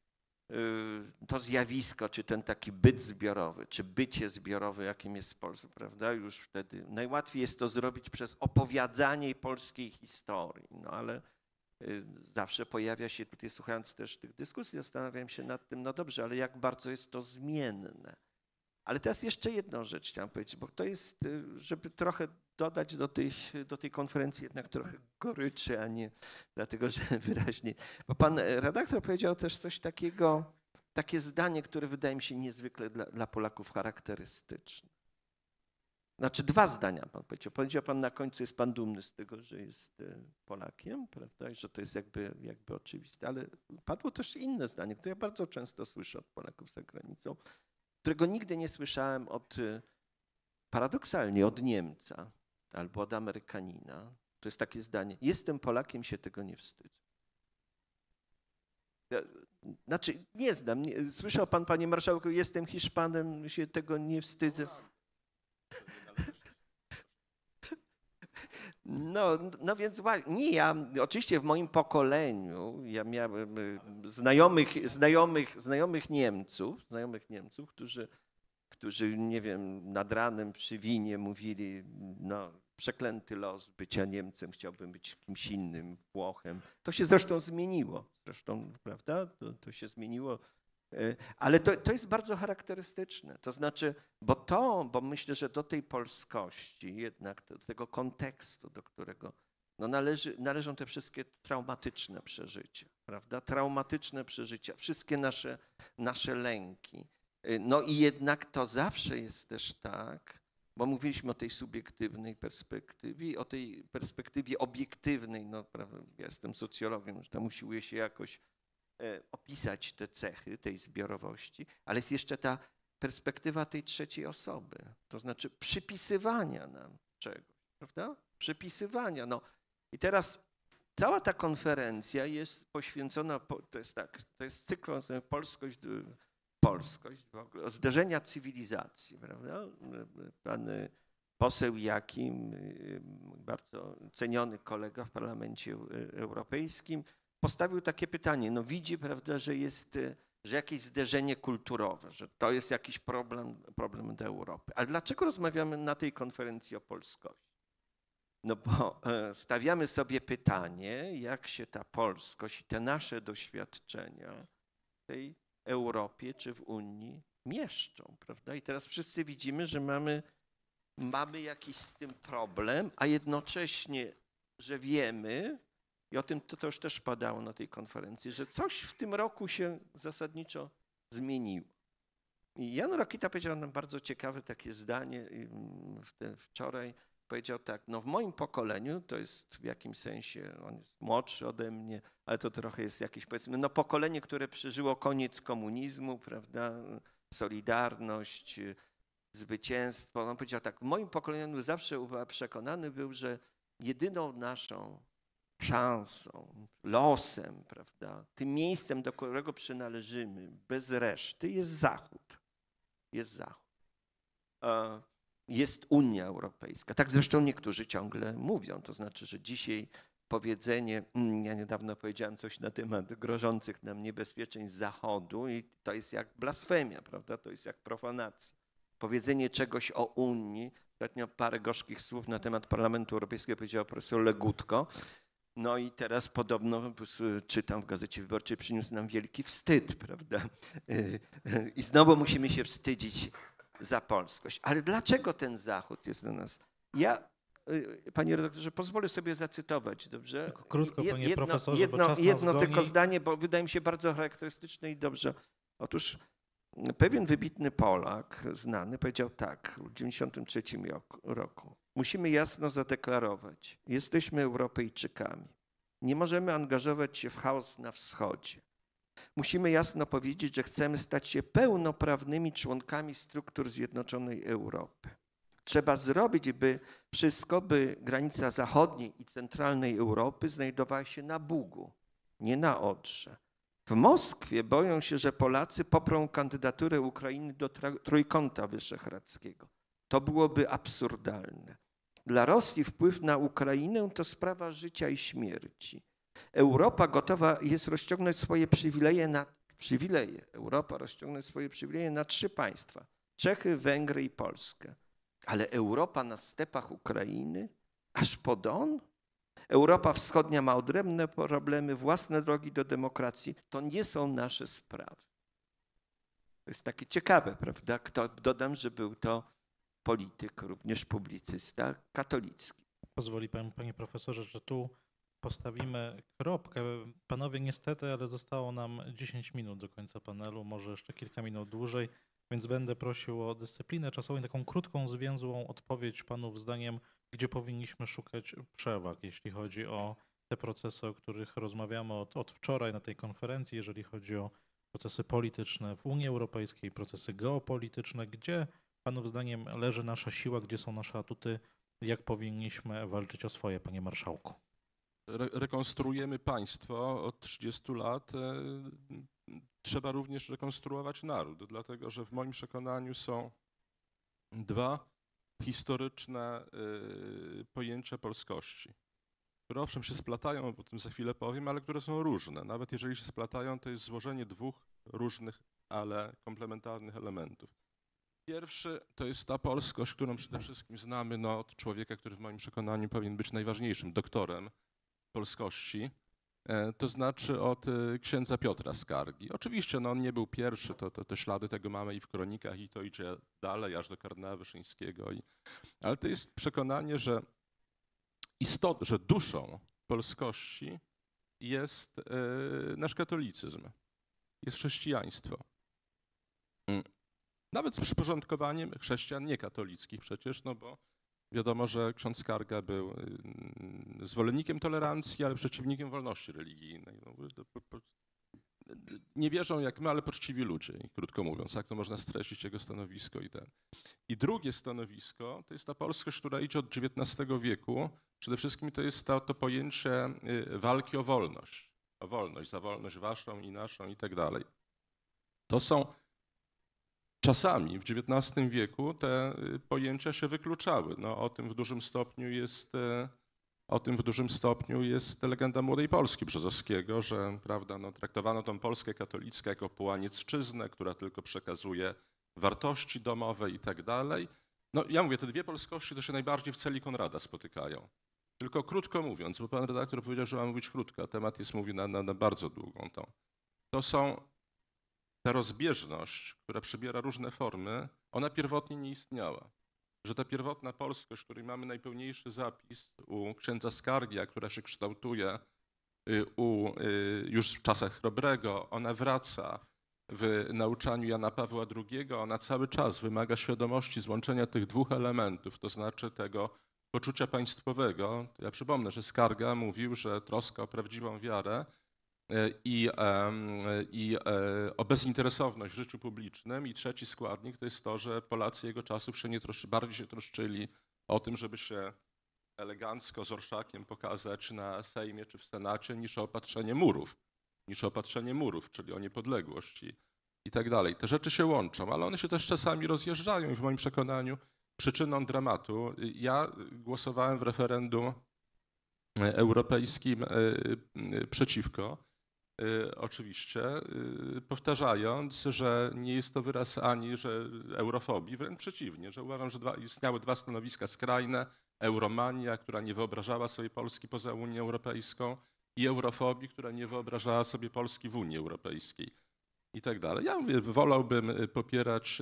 to zjawisko, czy ten taki byt zbiorowy, czy bycie zbiorowe, jakim jest Polska, prawda? Już wtedy najłatwiej jest to zrobić przez opowiadanie polskiej historii, no ale zawsze pojawia się, tutaj słuchając też tych dyskusji, zastanawiam się nad tym, no dobrze, ale jak bardzo jest to zmienne. Ale teraz jeszcze jedną rzecz chciałem powiedzieć, bo to jest, żeby trochę dodać do tej, do tej konferencji jednak trochę goryczy, a nie dlatego, że wyraźnie. Bo pan redaktor powiedział też coś takiego, takie zdanie, które wydaje mi się niezwykle dla, dla Polaków charakterystyczne. Znaczy dwa zdania pan powiedział. Powiedział pan na końcu, jest pan dumny z tego, że jest Polakiem, prawda, i że to jest jakby, jakby oczywiste, ale padło też inne zdanie, które ja bardzo często słyszę od Polaków za granicą, którego nigdy nie słyszałem od, paradoksalnie, od Niemca albo od Amerykanina. To jest takie zdanie: jestem Polakiem, się tego nie wstydzę. Znaczy, nie znam. Nie, słyszał pan, panie marszałku, jestem Hiszpanem, się tego nie wstydzę. No, no więc nie, ja oczywiście w moim pokoleniu ja miałem znajomych, znajomych, znajomych Niemców, znajomych Niemców, którzy, którzy, nie wiem, nad ranem przy winie mówili, no, przeklęty los bycia Niemcem, chciałbym być kimś innym, Włochem. To się zresztą zmieniło, zresztą, prawda, to, to się zmieniło. Ale to, to jest bardzo charakterystyczne, to znaczy, bo to, bo myślę, że do tej polskości jednak, do tego kontekstu, do którego no należy, należą te wszystkie traumatyczne przeżycia, prawda, traumatyczne przeżycia, wszystkie nasze, nasze lęki. No i jednak to zawsze jest też tak, bo mówiliśmy o tej subiektywnej perspektywie, o tej perspektywie obiektywnej, no prawda, ja jestem socjologiem, że tam usiłuję się jakoś opisać te cechy tej zbiorowości, ale jest jeszcze ta perspektywa tej trzeciej osoby, to znaczy przypisywania nam czegoś, prawda? Przypisywania. No. I teraz cała ta konferencja jest poświęcona, to jest tak, to jest cykl polskość, polskość, zderzenia cywilizacji, prawda? Pan poseł Jakim, bardzo ceniony kolega w Parlamencie Europejskim, postawił takie pytanie, no widzi, prawda, że jest, że jakieś zderzenie kulturowe, że to jest jakiś problem, problem dla Europy. Ale dlaczego rozmawiamy na tej konferencji o polskości? No bo stawiamy sobie pytanie, jak się ta polskość i te nasze doświadczenia w tej Europie czy w Unii mieszczą, prawda? I teraz wszyscy widzimy, że mamy, mamy jakiś z tym problem, a jednocześnie, że wiemy, i o tym to, to już też padało na tej konferencji, że coś w tym roku się zasadniczo zmieniło. I Jan Rokita powiedział nam bardzo ciekawe takie zdanie wczoraj. Powiedział tak, no w moim pokoleniu, to jest w jakimś sensie, on jest młodszy ode mnie, ale to trochę jest jakieś, powiedzmy, no pokolenie, które przeżyło koniec komunizmu, prawda, Solidarność, zwycięstwo. On powiedział tak, w moim pokoleniu zawsze przekonany był, że jedyną naszą szansą, losem, prawda, tym miejscem, do którego przynależymy bez reszty, jest Zachód. Jest Zachód. Jest Unia Europejska. Tak zresztą niektórzy ciągle mówią. To znaczy, że dzisiaj powiedzenie, ja niedawno powiedziałem coś na temat grożących nam niebezpieczeństw Zachodu i to jest jak blasfemia, prawda, to jest jak profanacja. Powiedzenie czegoś o Unii, ostatnio parę gorzkich słów na temat Parlamentu Europejskiego powiedział profesor Legutko. No i teraz podobno, czytam w Gazecie Wyborczej, przyniósł nam wielki wstyd, prawda? I znowu musimy się wstydzić za polskość. Ale dlaczego ten Zachód jest do nas? Ja, panie redaktorze, pozwolę sobie zacytować, dobrze? Tylko krótko, panie jedno, profesorze, jedno, bo czas nas jedno goni. tylko zdanie, bo wydaje mi się bardzo charakterystyczne i dobrze. Otóż pewien wybitny Polak, znany, powiedział tak w tysiąc dziewięćset dziewięćdziesiątym trzecim roku. Musimy jasno zadeklarować, jesteśmy Europejczykami. Nie możemy angażować się w chaos na wschodzie. Musimy jasno powiedzieć, że chcemy stać się pełnoprawnymi członkami struktur Zjednoczonej Europy. Trzeba zrobić by wszystko, by granica zachodniej i centralnej Europy znajdowała się na Bugu, nie na Odrze. W Moskwie boją się, że Polacy poprą kandydaturę Ukrainy do Trójkąta Wyszehradzkiego. To byłoby absurdalne. Dla Rosji wpływ na Ukrainę to sprawa życia i śmierci. Europa gotowa jest rozciągnąć swoje przywileje na przywileje. Europa rozciągnąć swoje przywileje na trzy państwa: Czechy, Węgry i Polskę. Ale Europa na stepach Ukrainy, aż po Don? Europa Wschodnia ma odrębne problemy, własne drogi do demokracji. To nie są nasze sprawy. To jest takie ciekawe, prawda? Kto, dodam, że był to polityk, również publicysta katolicki. Pozwoli pan, panie profesorze, że tu postawimy kropkę. Panowie, niestety, ale zostało nam dziesięć minut do końca panelu, może jeszcze kilka minut dłużej, więc będę prosił o dyscyplinę czasową i taką krótką, zwięzłą odpowiedź panów zdaniem, gdzie powinniśmy szukać przewag, jeśli chodzi o te procesy, o których rozmawiamy od, od wczoraj na tej konferencji, jeżeli chodzi o procesy polityczne w Unii Europejskiej, procesy geopolityczne, gdzie panów zdaniem leży nasza siła, gdzie są nasze atuty, jak powinniśmy walczyć o swoje, panie marszałku? Re rekonstruujemy państwo od trzydziestu lat. Trzeba również rekonstruować naród, dlatego że w moim przekonaniu są dwa historyczne pojęcia polskości, które owszem się splatają, o tym za chwilę powiem, ale które są różne. Nawet jeżeli się splatają, to jest złożenie dwóch różnych, ale komplementarnych elementów. Pierwszy to jest ta polskość, którą przede wszystkim znamy no, od człowieka, który w moim przekonaniu powinien być najważniejszym doktorem polskości, to znaczy od księdza Piotra Skargi. Oczywiście no, on nie był pierwszy, to, to te ślady tego mamy i w kronikach i to idzie dalej, aż do kardynała Wyszyńskiego. I, ale to jest przekonanie, że istot, że duszą polskości jest e, nasz katolicyzm, jest chrześcijaństwo. Nawet z przyporządkowaniem chrześcijan niekatolickich przecież, no bo wiadomo, że ksiądz Skarga był zwolennikiem tolerancji, ale przeciwnikiem wolności religijnej. Nie wierzą jak my, ale poczciwi ludzie, krótko mówiąc. Jak to można streścić jego stanowisko i ten. I drugie stanowisko to jest ta polskość, która idzie od dziewiętnastego wieku. Przede wszystkim to jest to, to pojęcie walki o wolność. O wolność, za wolność waszą i naszą i tak dalej. To są czasami w dziewiętnastym wieku te pojęcia się wykluczały. No, o tym w dużym stopniu jest, o tym w dużym stopniu jest legenda Młodej Polski Brzozowskiego, że prawda, no, traktowano tą Polskę katolicką jako połanieckczyznę, która tylko przekazuje wartości domowe i tak dalej. No ja mówię, te dwie polskości to się najbardziej w celi Konrada spotykają. Tylko krótko mówiąc, bo pan redaktor powiedział, że mam mówić krótko, a temat jest mówi na, na, na bardzo długą tą. To są ta rozbieżność, która przybiera różne formy, ona pierwotnie nie istniała. Że ta pierwotna polskość, której mamy najpełniejszy zapis u księdza Skargi, a która się kształtuje u, już w czasach Chrobrego, ona wraca w nauczaniu Jana Pawła drugiego, ona cały czas wymaga świadomości złączenia tych dwóch elementów, to znaczy tego poczucia państwowego. Ja przypomnę, że Skarga mówił, że troska o prawdziwą wiarę I, i o bezinteresowność w życiu publicznym. I trzeci składnik to jest to, że Polacy jego czasów się nie troszczy, bardziej się troszczyli o tym, żeby się elegancko z orszakiem pokazać na Sejmie czy w Senacie, niż o opatrzenie murów, niż o opatrzenie murów, czyli o niepodległość i, i tak dalej. Te rzeczy się łączą, ale one się też czasami rozjeżdżają i w moim przekonaniu przyczyną dramatu. Ja głosowałem w referendum europejskim przeciwko. Oczywiście, powtarzając, że nie jest to wyraz ani że eurofobii, wręcz przeciwnie, że uważam, że dwa, istniały dwa stanowiska skrajne, euromania, która nie wyobrażała sobie Polski poza Unią Europejską i eurofobii, która nie wyobrażała sobie Polski w Unii Europejskiej i tak dalej. Ja mówię, wolałbym popierać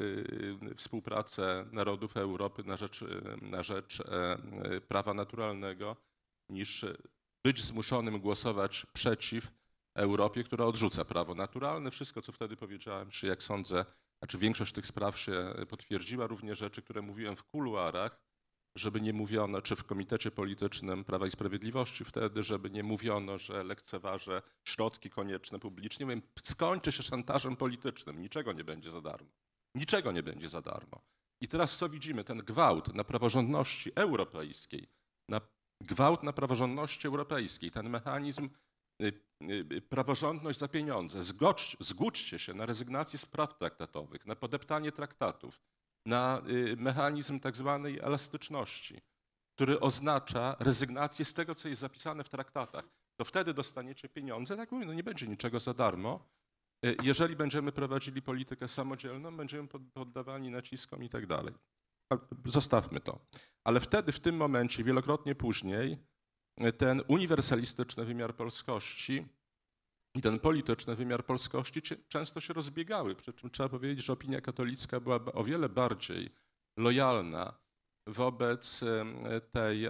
współpracę narodów Europy na rzecz, na rzecz prawa naturalnego, niż być zmuszonym głosować przeciw Europie, która odrzuca prawo naturalne. Wszystko, co wtedy powiedziałem, czy jak sądzę, znaczy większość tych spraw się potwierdziła, również rzeczy, które mówiłem w kuluarach, żeby nie mówiono, czy w Komitecie Politycznym Prawa i Sprawiedliwości wtedy, żeby nie mówiono, że lekceważę środki konieczne publicznie. Mówię, skończy się szantażem politycznym, niczego nie będzie za darmo. Niczego nie będzie za darmo. I teraz co widzimy? Ten gwałt na praworządności europejskiej, na gwałt na praworządności europejskiej, ten mechanizm praworządność za pieniądze. Zgodź, zgódźcie się na rezygnację z praw traktatowych, na podeptanie traktatów, na mechanizm tak zwanej elastyczności, który oznacza rezygnację z tego, co jest zapisane w traktatach. To wtedy dostaniecie pieniądze. Tak mówię, no nie będzie niczego za darmo. Jeżeli będziemy prowadzili politykę samodzielną, będziemy poddawani naciskom i tak dalej. Zostawmy to. Ale wtedy, w tym momencie, wielokrotnie później, ten uniwersalistyczny wymiar polskości i ten polityczny wymiar polskości często się rozbiegały. Przy czym trzeba powiedzieć, że opinia katolicka była o wiele bardziej lojalna wobec tej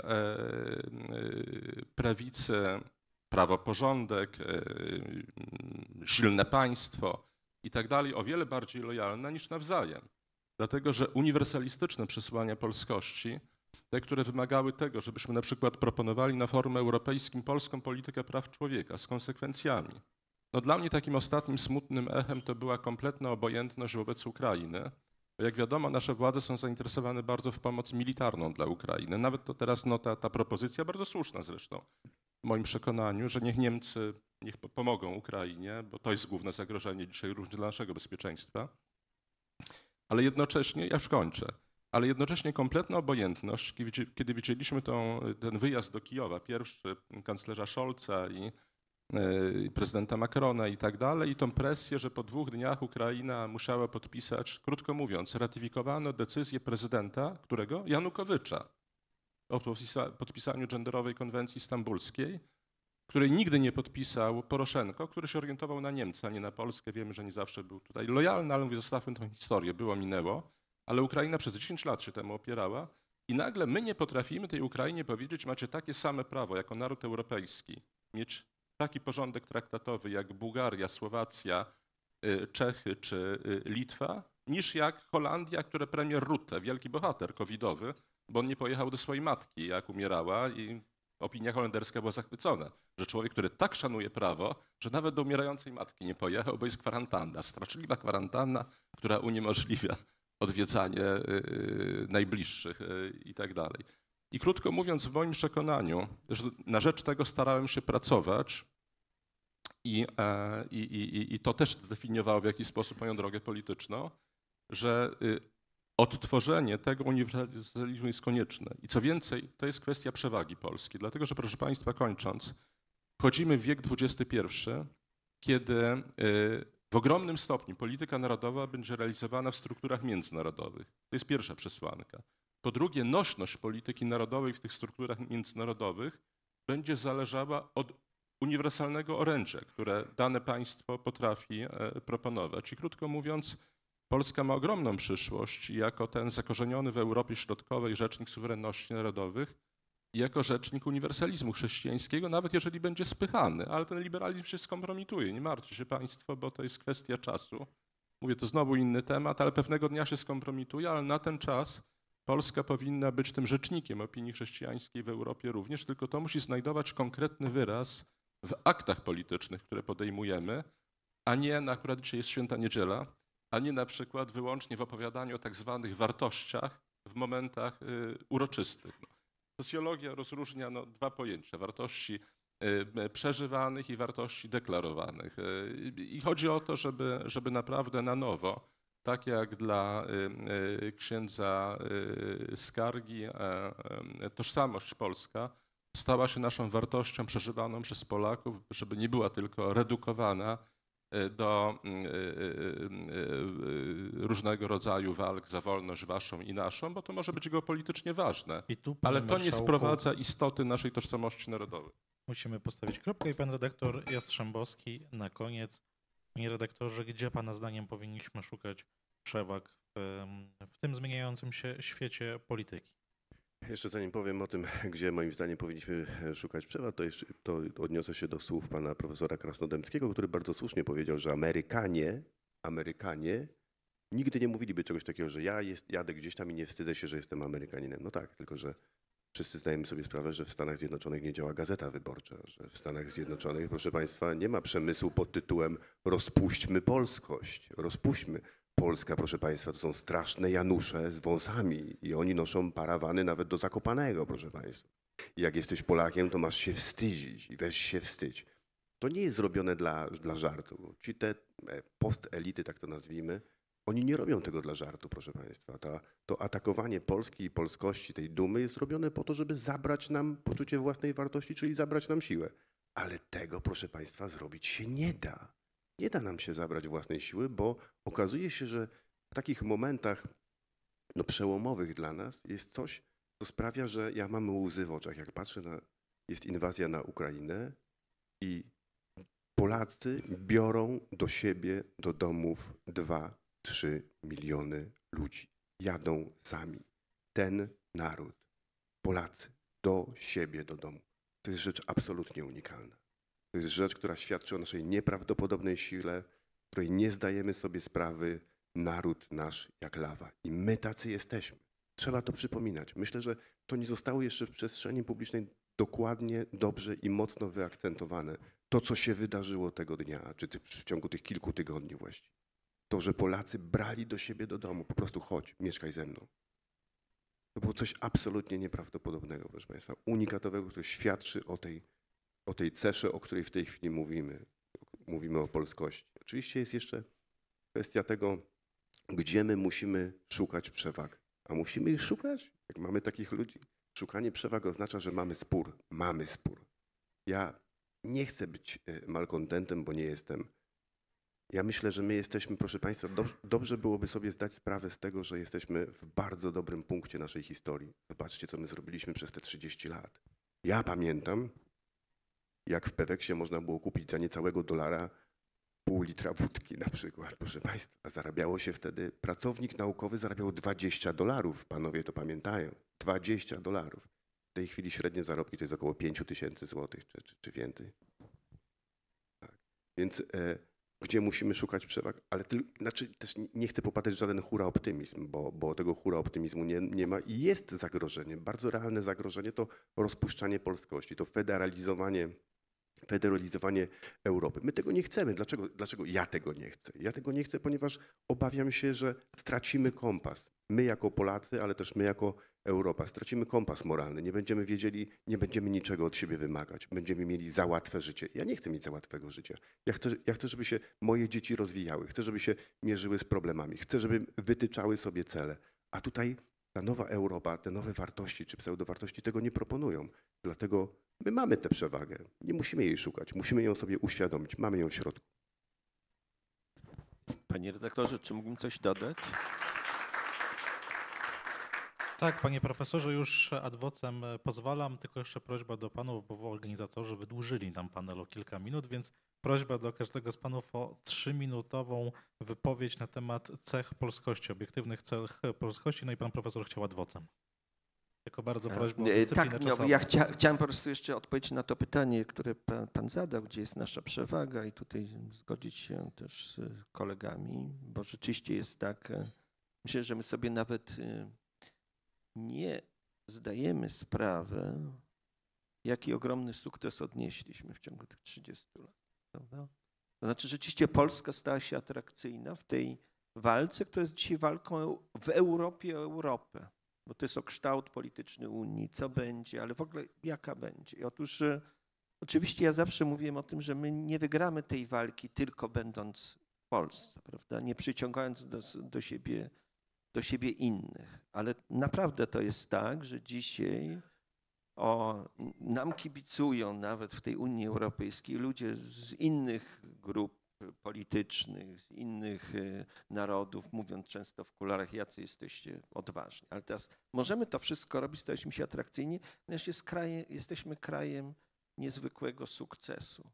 prawicy, prawoporządek, silne państwo i tak dalej, o wiele bardziej lojalne niż nawzajem. Dlatego, że uniwersalistyczne przesłania polskości, te, które wymagały tego, żebyśmy na przykład proponowali na forum europejskim polską politykę praw człowieka z konsekwencjami. No dla mnie takim ostatnim smutnym echem to była kompletna obojętność wobec Ukrainy. Bo jak wiadomo, nasze władze są zainteresowane bardzo w pomoc militarną dla Ukrainy. Nawet to teraz no, ta, ta propozycja, bardzo słuszna zresztą, w moim przekonaniu, że niech Niemcy niech pomogą Ukrainie, bo to jest główne zagrożenie dzisiaj również dla naszego bezpieczeństwa. Ale jednocześnie, ja już kończę, ale jednocześnie kompletna obojętność, kiedy widzieliśmy tą, ten wyjazd do Kijowa, pierwszy kanclerza Scholza i, i prezydenta Macrona i tak dalej, i tą presję, że po dwóch dniach Ukraina musiała podpisać, krótko mówiąc, ratyfikowano decyzję prezydenta, którego? Janukowycza, o podpisaniu genderowej konwencji stambulskiej, której nigdy nie podpisał Poroszenko, który się orientował na Niemcy, a nie na Polskę. Wiemy, że nie zawsze był tutaj lojalny, ale mówię, zostawmy tę historię, było, minęło. Ale Ukraina przez dziesięć lat się temu opierała i nagle my nie potrafimy tej Ukrainie powiedzieć, macie takie same prawo jako naród europejski, mieć taki porządek traktatowy jak Bułgaria, Słowacja, Czechy czy Litwa, niż jak Holandia, które premier Rutte, wielki bohater covidowy, bo on nie pojechał do swojej matki, jak umierała i opinia holenderska była zachwycona, że człowiek, który tak szanuje prawo, że nawet do umierającej matki nie pojechał, bo jest kwarantanna, straszliwa kwarantanna, która uniemożliwia odwiedzanie najbliższych i tak dalej. I krótko mówiąc, w moim przekonaniu, że na rzecz tego starałem się pracować i, i, i, i to też zdefiniowało w jakiś sposób moją drogę polityczną, że odtworzenie tego uniwersalizmu jest konieczne. I co więcej, to jest kwestia przewagi Polski. Dlatego, że proszę Państwa, kończąc, wchodzimy w wiek dwudziesty pierwszy, kiedy w ogromnym stopniu polityka narodowa będzie realizowana w strukturach międzynarodowych. To jest pierwsza przesłanka. Po drugie, nośność polityki narodowej w tych strukturach międzynarodowych będzie zależała od uniwersalnego orędzia, które dane państwo potrafi proponować. I krótko mówiąc, Polska ma ogromną przyszłość jako ten zakorzeniony w Europie Środkowej rzecznik suwerenności narodowych i jako rzecznik uniwersalizmu chrześcijańskiego, nawet jeżeli będzie spychany, ale ten liberalizm się skompromituje. Nie martwcie się Państwo, bo to jest kwestia czasu. Mówię, to znowu inny temat, ale pewnego dnia się skompromituje, ale na ten czas Polska powinna być tym rzecznikiem opinii chrześcijańskiej w Europie również, tylko to musi znajdować konkretny wyraz w aktach politycznych, które podejmujemy, a nie, na akurat dzisiaj jest Święta Niedziela, a nie na przykład wyłącznie w opowiadaniu o tak zwanych wartościach w momentach y, uroczystych. No. Socjologia rozróżnia no, dwa pojęcia, wartości y, przeżywanych i wartości deklarowanych. Y, I chodzi o to, żeby, żeby naprawdę na nowo, tak jak dla y, y, księdza y, Skargi, y, y, tożsamość polska stała się naszą wartością przeżywaną przez Polaków, żeby nie była tylko redukowana do różnego rodzaju walk za wolność waszą i naszą, bo to może być geopolitycznie ważne, ale to nie sprowadza istoty naszej tożsamości narodowej. Musimy postawić kropkę i pan redaktor Jastrzębowski na koniec. Panie redaktorze, gdzie pana zdaniem powinniśmy szukać przewag w, w tym zmieniającym się świecie polityki? Jeszcze zanim powiem o tym, gdzie moim zdaniem powinniśmy szukać przewag, to, jeszcze, to odniosę się do słów pana profesora Krasnodębskiego, który bardzo słusznie powiedział, że Amerykanie, Amerykanie nigdy nie mówiliby czegoś takiego, że ja jest, jadę gdzieś tam i nie wstydzę się, że jestem Amerykaninem. No tak, tylko że wszyscy zdajemy sobie sprawę, że w Stanach Zjednoczonych nie działa Gazeta Wyborcza, że w Stanach Zjednoczonych, proszę państwa, nie ma przemysłu pod tytułem rozpuśćmy polskość, rozpuśćmy. Polska, proszę państwa, to są straszne Janusze z wąsami i oni noszą parawany nawet do Zakopanego, proszę państwa. I jak jesteś Polakiem, to masz się wstydzić i weź się wstydź. To nie jest zrobione dla, dla żartu. Ci te postelity, tak to nazwijmy, oni nie robią tego dla żartu, proszę państwa. Ta, to atakowanie Polski i polskości, tej dumy jest robione po to, żeby zabrać nam poczucie własnej wartości, czyli zabrać nam siłę. Ale tego, proszę państwa, zrobić się nie da. Nie da nam się zabrać własnej siły, bo okazuje się, że w takich momentach no, przełomowych dla nas jest coś, co sprawia, że ja mam łzy w oczach. Jak patrzę na, jest inwazja na Ukrainę i Polacy biorą do siebie, do domów dwa, trzy miliony ludzi. Jadą sami. Ten naród, Polacy, do siebie, do domu. To jest rzecz absolutnie unikalna. To jest rzecz, która świadczy o naszej nieprawdopodobnej sile, której nie zdajemy sobie sprawy, naród nasz jak lawa. I my tacy jesteśmy. Trzeba to przypominać. Myślę, że to nie zostało jeszcze w przestrzeni publicznej dokładnie, dobrze i mocno wyakcentowane. To, co się wydarzyło tego dnia, czy w ciągu tych kilku tygodni właściwie. To, że Polacy brali do siebie do domu, po prostu chodź, mieszkaj ze mną. To było coś absolutnie nieprawdopodobnego, proszę Państwa, unikatowego, które świadczy o tej, o tej cesze, o której w tej chwili mówimy. Mówimy o polskości. Oczywiście jest jeszcze kwestia tego, gdzie my musimy szukać przewag. A musimy ich szukać? Jak mamy takich ludzi? Szukanie przewag oznacza, że mamy spór. Mamy spór. Ja nie chcę być malkontentem, bo nie jestem. Ja myślę, że my jesteśmy, proszę Państwa, dobrze, dobrze byłoby sobie zdać sprawę z tego, że jesteśmy w bardzo dobrym punkcie naszej historii. Zobaczcie, co my zrobiliśmy przez te trzydzieści lat. Ja pamiętam, jak w Peweksie można było kupić za niecałego dolara pół litra wódki na przykład, proszę Państwa. Zarabiało się wtedy, pracownik naukowy zarabiał dwadzieścia dolarów, panowie to pamiętają, dwadzieścia dolarów. W tej chwili średnie zarobki to jest około pięć tysięcy złotych, czy, czy, czy więcej. Tak. Więc e, gdzie musimy szukać przewag? Ale ty, znaczy, też nie chcę popadać w żaden hura optymizm, bo, bo tego hura optymizmu nie, nie ma i jest zagrożenie, bardzo realne zagrożenie to rozpuszczanie polskości, to federalizowanie federalizowanie Europy. My tego nie chcemy. Dlaczego, dlaczego ja tego nie chcę? Ja tego nie chcę, ponieważ obawiam się, że stracimy kompas. My jako Polacy, ale też my jako Europa. Stracimy kompas moralny. Nie będziemy wiedzieli, nie będziemy niczego od siebie wymagać. Będziemy mieli za łatwe życie. Ja nie chcę mieć za łatwego życia. Ja chcę, ja chcę, żeby się moje dzieci rozwijały. Chcę, żeby się mierzyły z problemami. Chcę, żeby wytyczały sobie cele. A tutaj ta nowa Europa, te nowe wartości czy pseudowartości tego nie proponują. Dlatego my mamy tę przewagę. Nie musimy jej szukać. Musimy ją sobie uświadomić. Mamy ją w środku. Panie redaktorze, czy mógłbym coś dodać? Tak, panie profesorze, już ad vocem pozwalam, tylko jeszcze prośba do panów, bo organizatorzy wydłużyli nam panel o kilka minut, więc prośba do każdego z panów o trzyminutową wypowiedź na temat cech polskości, obiektywnych cech polskości, no i pan profesor chciał ad vocem. Tylko bardzo prośba o dyscyplinę tak, czasową. No, ja chcia, chciałem po prostu jeszcze odpowiedzieć na to pytanie, które pan, pan zadał, gdzie jest nasza przewaga i tutaj zgodzić się też z kolegami, bo rzeczywiście jest tak, myślę, że my sobie nawet nie zdajemy sprawy, jaki ogromny sukces odnieśliśmy w ciągu tych trzydziestu lat. Prawda? To znaczy rzeczywiście Polska stała się atrakcyjna w tej walce, która jest dzisiaj walką w Europie o Europę. Bo to jest o kształt polityczny Unii, co będzie, ale w ogóle jaka będzie. I otóż oczywiście ja zawsze mówiłem o tym, że my nie wygramy tej walki tylko będąc w Polsce, prawda? Nie przyciągając do, do, siebie, do siebie innych. Ale naprawdę to jest tak, że dzisiaj o, nam kibicują nawet w tej Unii Europejskiej ludzie z innych grup politycznych, z innych narodów, mówiąc często w kularach, jacy jesteście odważni. Ale teraz możemy to wszystko robić, staliśmy się atrakcyjni, ponieważ jest kraje, jesteśmy krajem niezwykłego sukcesu,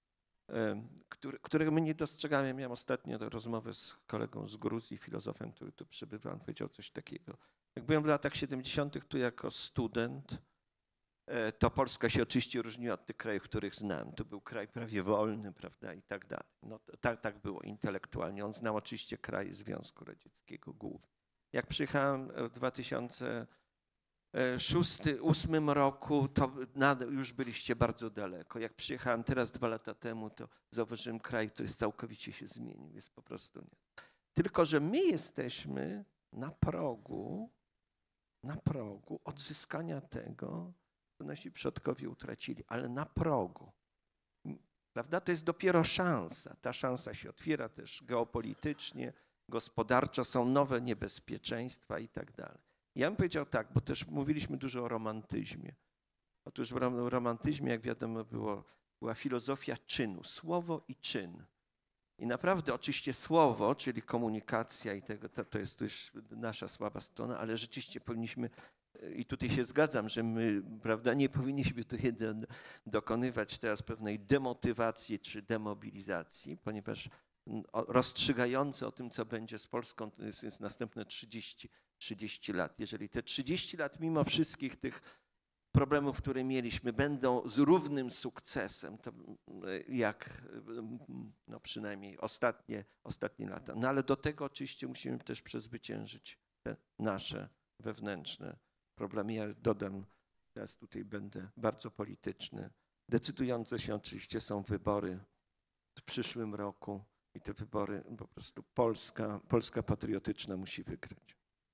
który, którego my nie dostrzegamy. Ja miałem ostatnio rozmowę z kolegą z Gruzji, filozofem, który tu przybywał, on powiedział coś takiego. Jak byłem w latach siedemdziesiątych tu jako student, to Polska się oczywiście różniła od tych krajów, których znam. To był kraj prawie wolny, prawda, i tak dalej. No, tak, tak było intelektualnie. On znał oczywiście kraj Związku Radzieckiego głównie. Jak przyjechałem w dwa tysiące szóstym, dwa tysiące ósmym roku, to już byliście bardzo daleko. Jak przyjechałem teraz dwa lata temu, to zauważyłem kraj, który całkowicie się zmienił. Jest po prostu nie. Tylko że my jesteśmy na progu, na progu odzyskania tego, co nasi przodkowie utracili, ale na progu. Prawda? To jest dopiero szansa. Ta szansa się otwiera też geopolitycznie, gospodarczo, są nowe niebezpieczeństwa i tak dalej. Ja bym powiedział tak, bo też mówiliśmy dużo o romantyzmie. Otóż w romantyzmie, jak wiadomo, było, była filozofia czynu, słowo i czyn. I naprawdę oczywiście słowo, czyli komunikacja i tego, to, to jest już nasza słaba strona, ale rzeczywiście powinniśmy, i tutaj się zgadzam, że my, prawda, nie powinniśmy tutaj do, dokonywać teraz pewnej demotywacji czy demobilizacji, ponieważ rozstrzygające o tym, co będzie z Polską, to jest, jest następne trzydzieści trzydzieści lat. Jeżeli te trzydzieści lat mimo wszystkich tych problemów, które mieliśmy, będą z równym sukcesem, to jak no przynajmniej ostatnie, ostatnie lata. No ale do tego oczywiście musimy też przezwyciężyć te nasze wewnętrzne problemy. Ja dodam, teraz tutaj będę bardzo polityczny. Decydujące się oczywiście są wybory w przyszłym roku i te wybory po prostu Polska, Polska patriotyczna musi wygrać.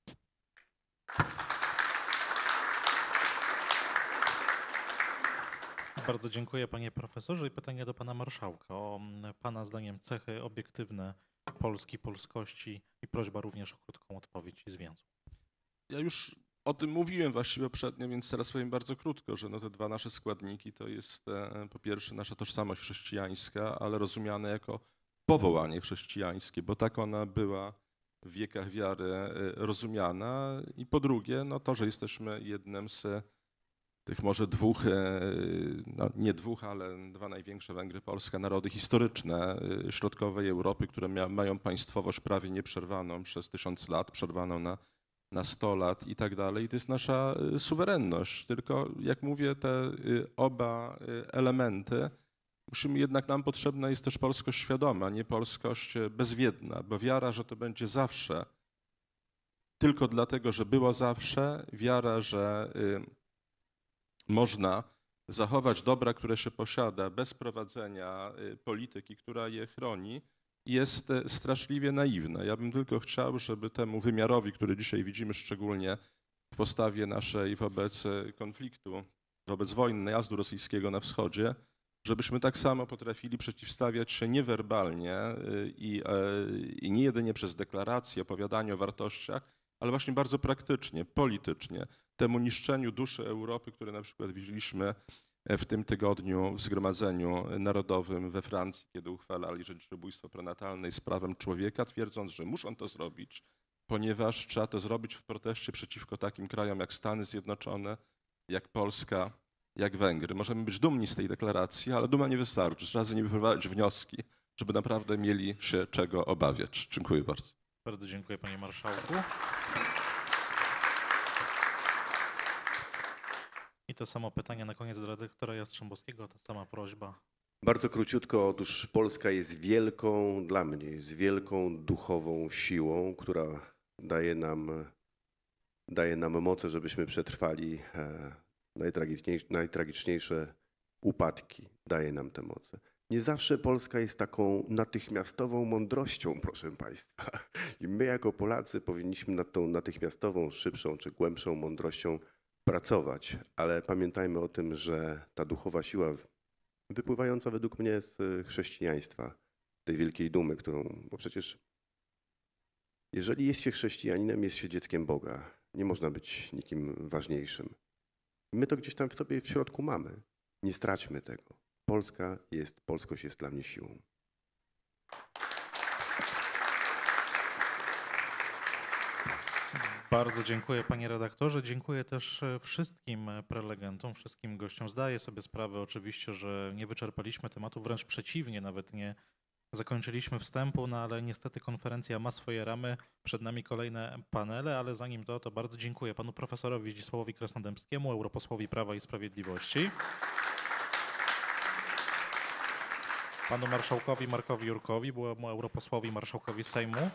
Bardzo dziękuję panie profesorze i pytanie do pana marszałka o pana zdaniem cechy obiektywne Polski, polskości i prośba również o krótką odpowiedź i zwięzłą. Ja już o tym mówiłem właściwie poprzednio, więc teraz powiem bardzo krótko, że no te dwa nasze składniki to jest e, po pierwsze nasza tożsamość chrześcijańska, ale rozumiane jako powołanie chrześcijańskie, bo tak ona była w wiekach wiary e, rozumiana i po drugie no to, że jesteśmy jednym z tych może dwóch, e, no nie dwóch, ale dwa największe Węgry, Polska, narody historyczne e, środkowej Europy, które mia, mają państwowość prawie nieprzerwaną przez tysiąc lat, przerwaną na na sto lat i tak dalej. To jest nasza suwerenność. Tylko, jak mówię, te oba elementy, musimy jednak, nam potrzebna jest też polskość świadoma, nie polskość bezwiedna, bo wiara, że to będzie zawsze, tylko dlatego, że było zawsze, wiara, że można zachować dobra, które się posiada, bez prowadzenia polityki, która je chroni, jest straszliwie naiwna. Ja bym tylko chciał, żeby temu wymiarowi, który dzisiaj widzimy szczególnie w postawie naszej wobec konfliktu, wobec wojny, najazdu rosyjskiego na wschodzie, żebyśmy tak samo potrafili przeciwstawiać się niewerbalnie i, i nie jedynie przez deklaracje, opowiadanie o wartościach, ale właśnie bardzo praktycznie, politycznie, temu niszczeniu duszy Europy, które na przykład widzieliśmy w tym tygodniu w Zgromadzeniu Narodowym we Francji, kiedy uchwalali, że dzieciobójstwo prenatalne jest prawem człowieka, twierdząc, że muszą to zrobić, ponieważ trzeba to zrobić w proteście przeciwko takim krajom jak Stany Zjednoczone, jak Polska, jak Węgry. Możemy być dumni z tej deklaracji, ale duma nie wystarczy. Trzeba z niej wyprowadzić wnioski, żeby naprawdę mieli się czego obawiać. Dziękuję bardzo. Bardzo dziękuję panie marszałku. I to samo pytanie na koniec do redaktora Jastrzębowskiego, ta sama prośba. Bardzo króciutko, otóż Polska jest wielką, dla mnie, jest wielką duchową siłą, która daje nam, daje nam moce, żebyśmy przetrwali najtragiczniejsze, najtragiczniejsze upadki. Daje nam te moce. Nie zawsze Polska jest taką natychmiastową mądrością, proszę państwa. I my jako Polacy powinniśmy nad tą natychmiastową, szybszą czy głębszą mądrością pracować, ale pamiętajmy o tym, że ta duchowa siła wypływająca według mnie z chrześcijaństwa, tej wielkiej dumy, którą, bo przecież jeżeli jest się chrześcijaninem, jest się dzieckiem Boga. Nie można być nikim ważniejszym. My to gdzieś tam w sobie w środku mamy. Nie straćmy tego. Polska jest, polskość jest dla mnie siłą. Bardzo dziękuję panie redaktorze. Dziękuję też wszystkim prelegentom, wszystkim gościom. Zdaję sobie sprawę oczywiście, że nie wyczerpaliśmy tematu, wręcz przeciwnie, nawet nie zakończyliśmy wstępu, no ale niestety konferencja ma swoje ramy. Przed nami kolejne panele, ale zanim to, to bardzo dziękuję panu profesorowi Zdzisławowi Krasnodębskiemu, europosłowi Prawa i Sprawiedliwości. Panu marszałkowi Markowi Jurkowi, byłemu europosłowi marszałkowi Sejmu.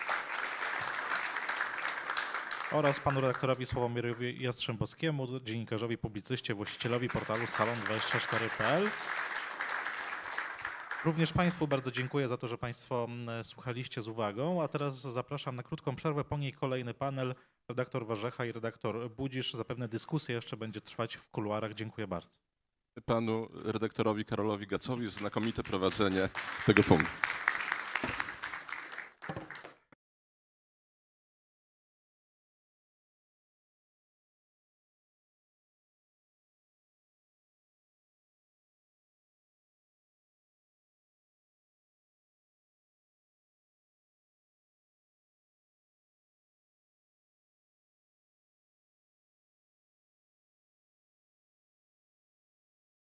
Oraz panu redaktorowi Sławomirowi Jastrzębowskiemu, dziennikarzowi, publicyście, właścicielowi portalu salon dwadzieścia cztery kropka p l. Również państwu bardzo dziękuję za to, że państwo słuchaliście z uwagą, a teraz zapraszam na krótką przerwę, po niej kolejny panel, redaktor Warzecha i redaktor Budzisz. Zapewne dyskusja jeszcze będzie trwać w kuluarach. Dziękuję bardzo. Panu redaktorowi Karolowi Gacowi za znakomite prowadzenie tego punktu.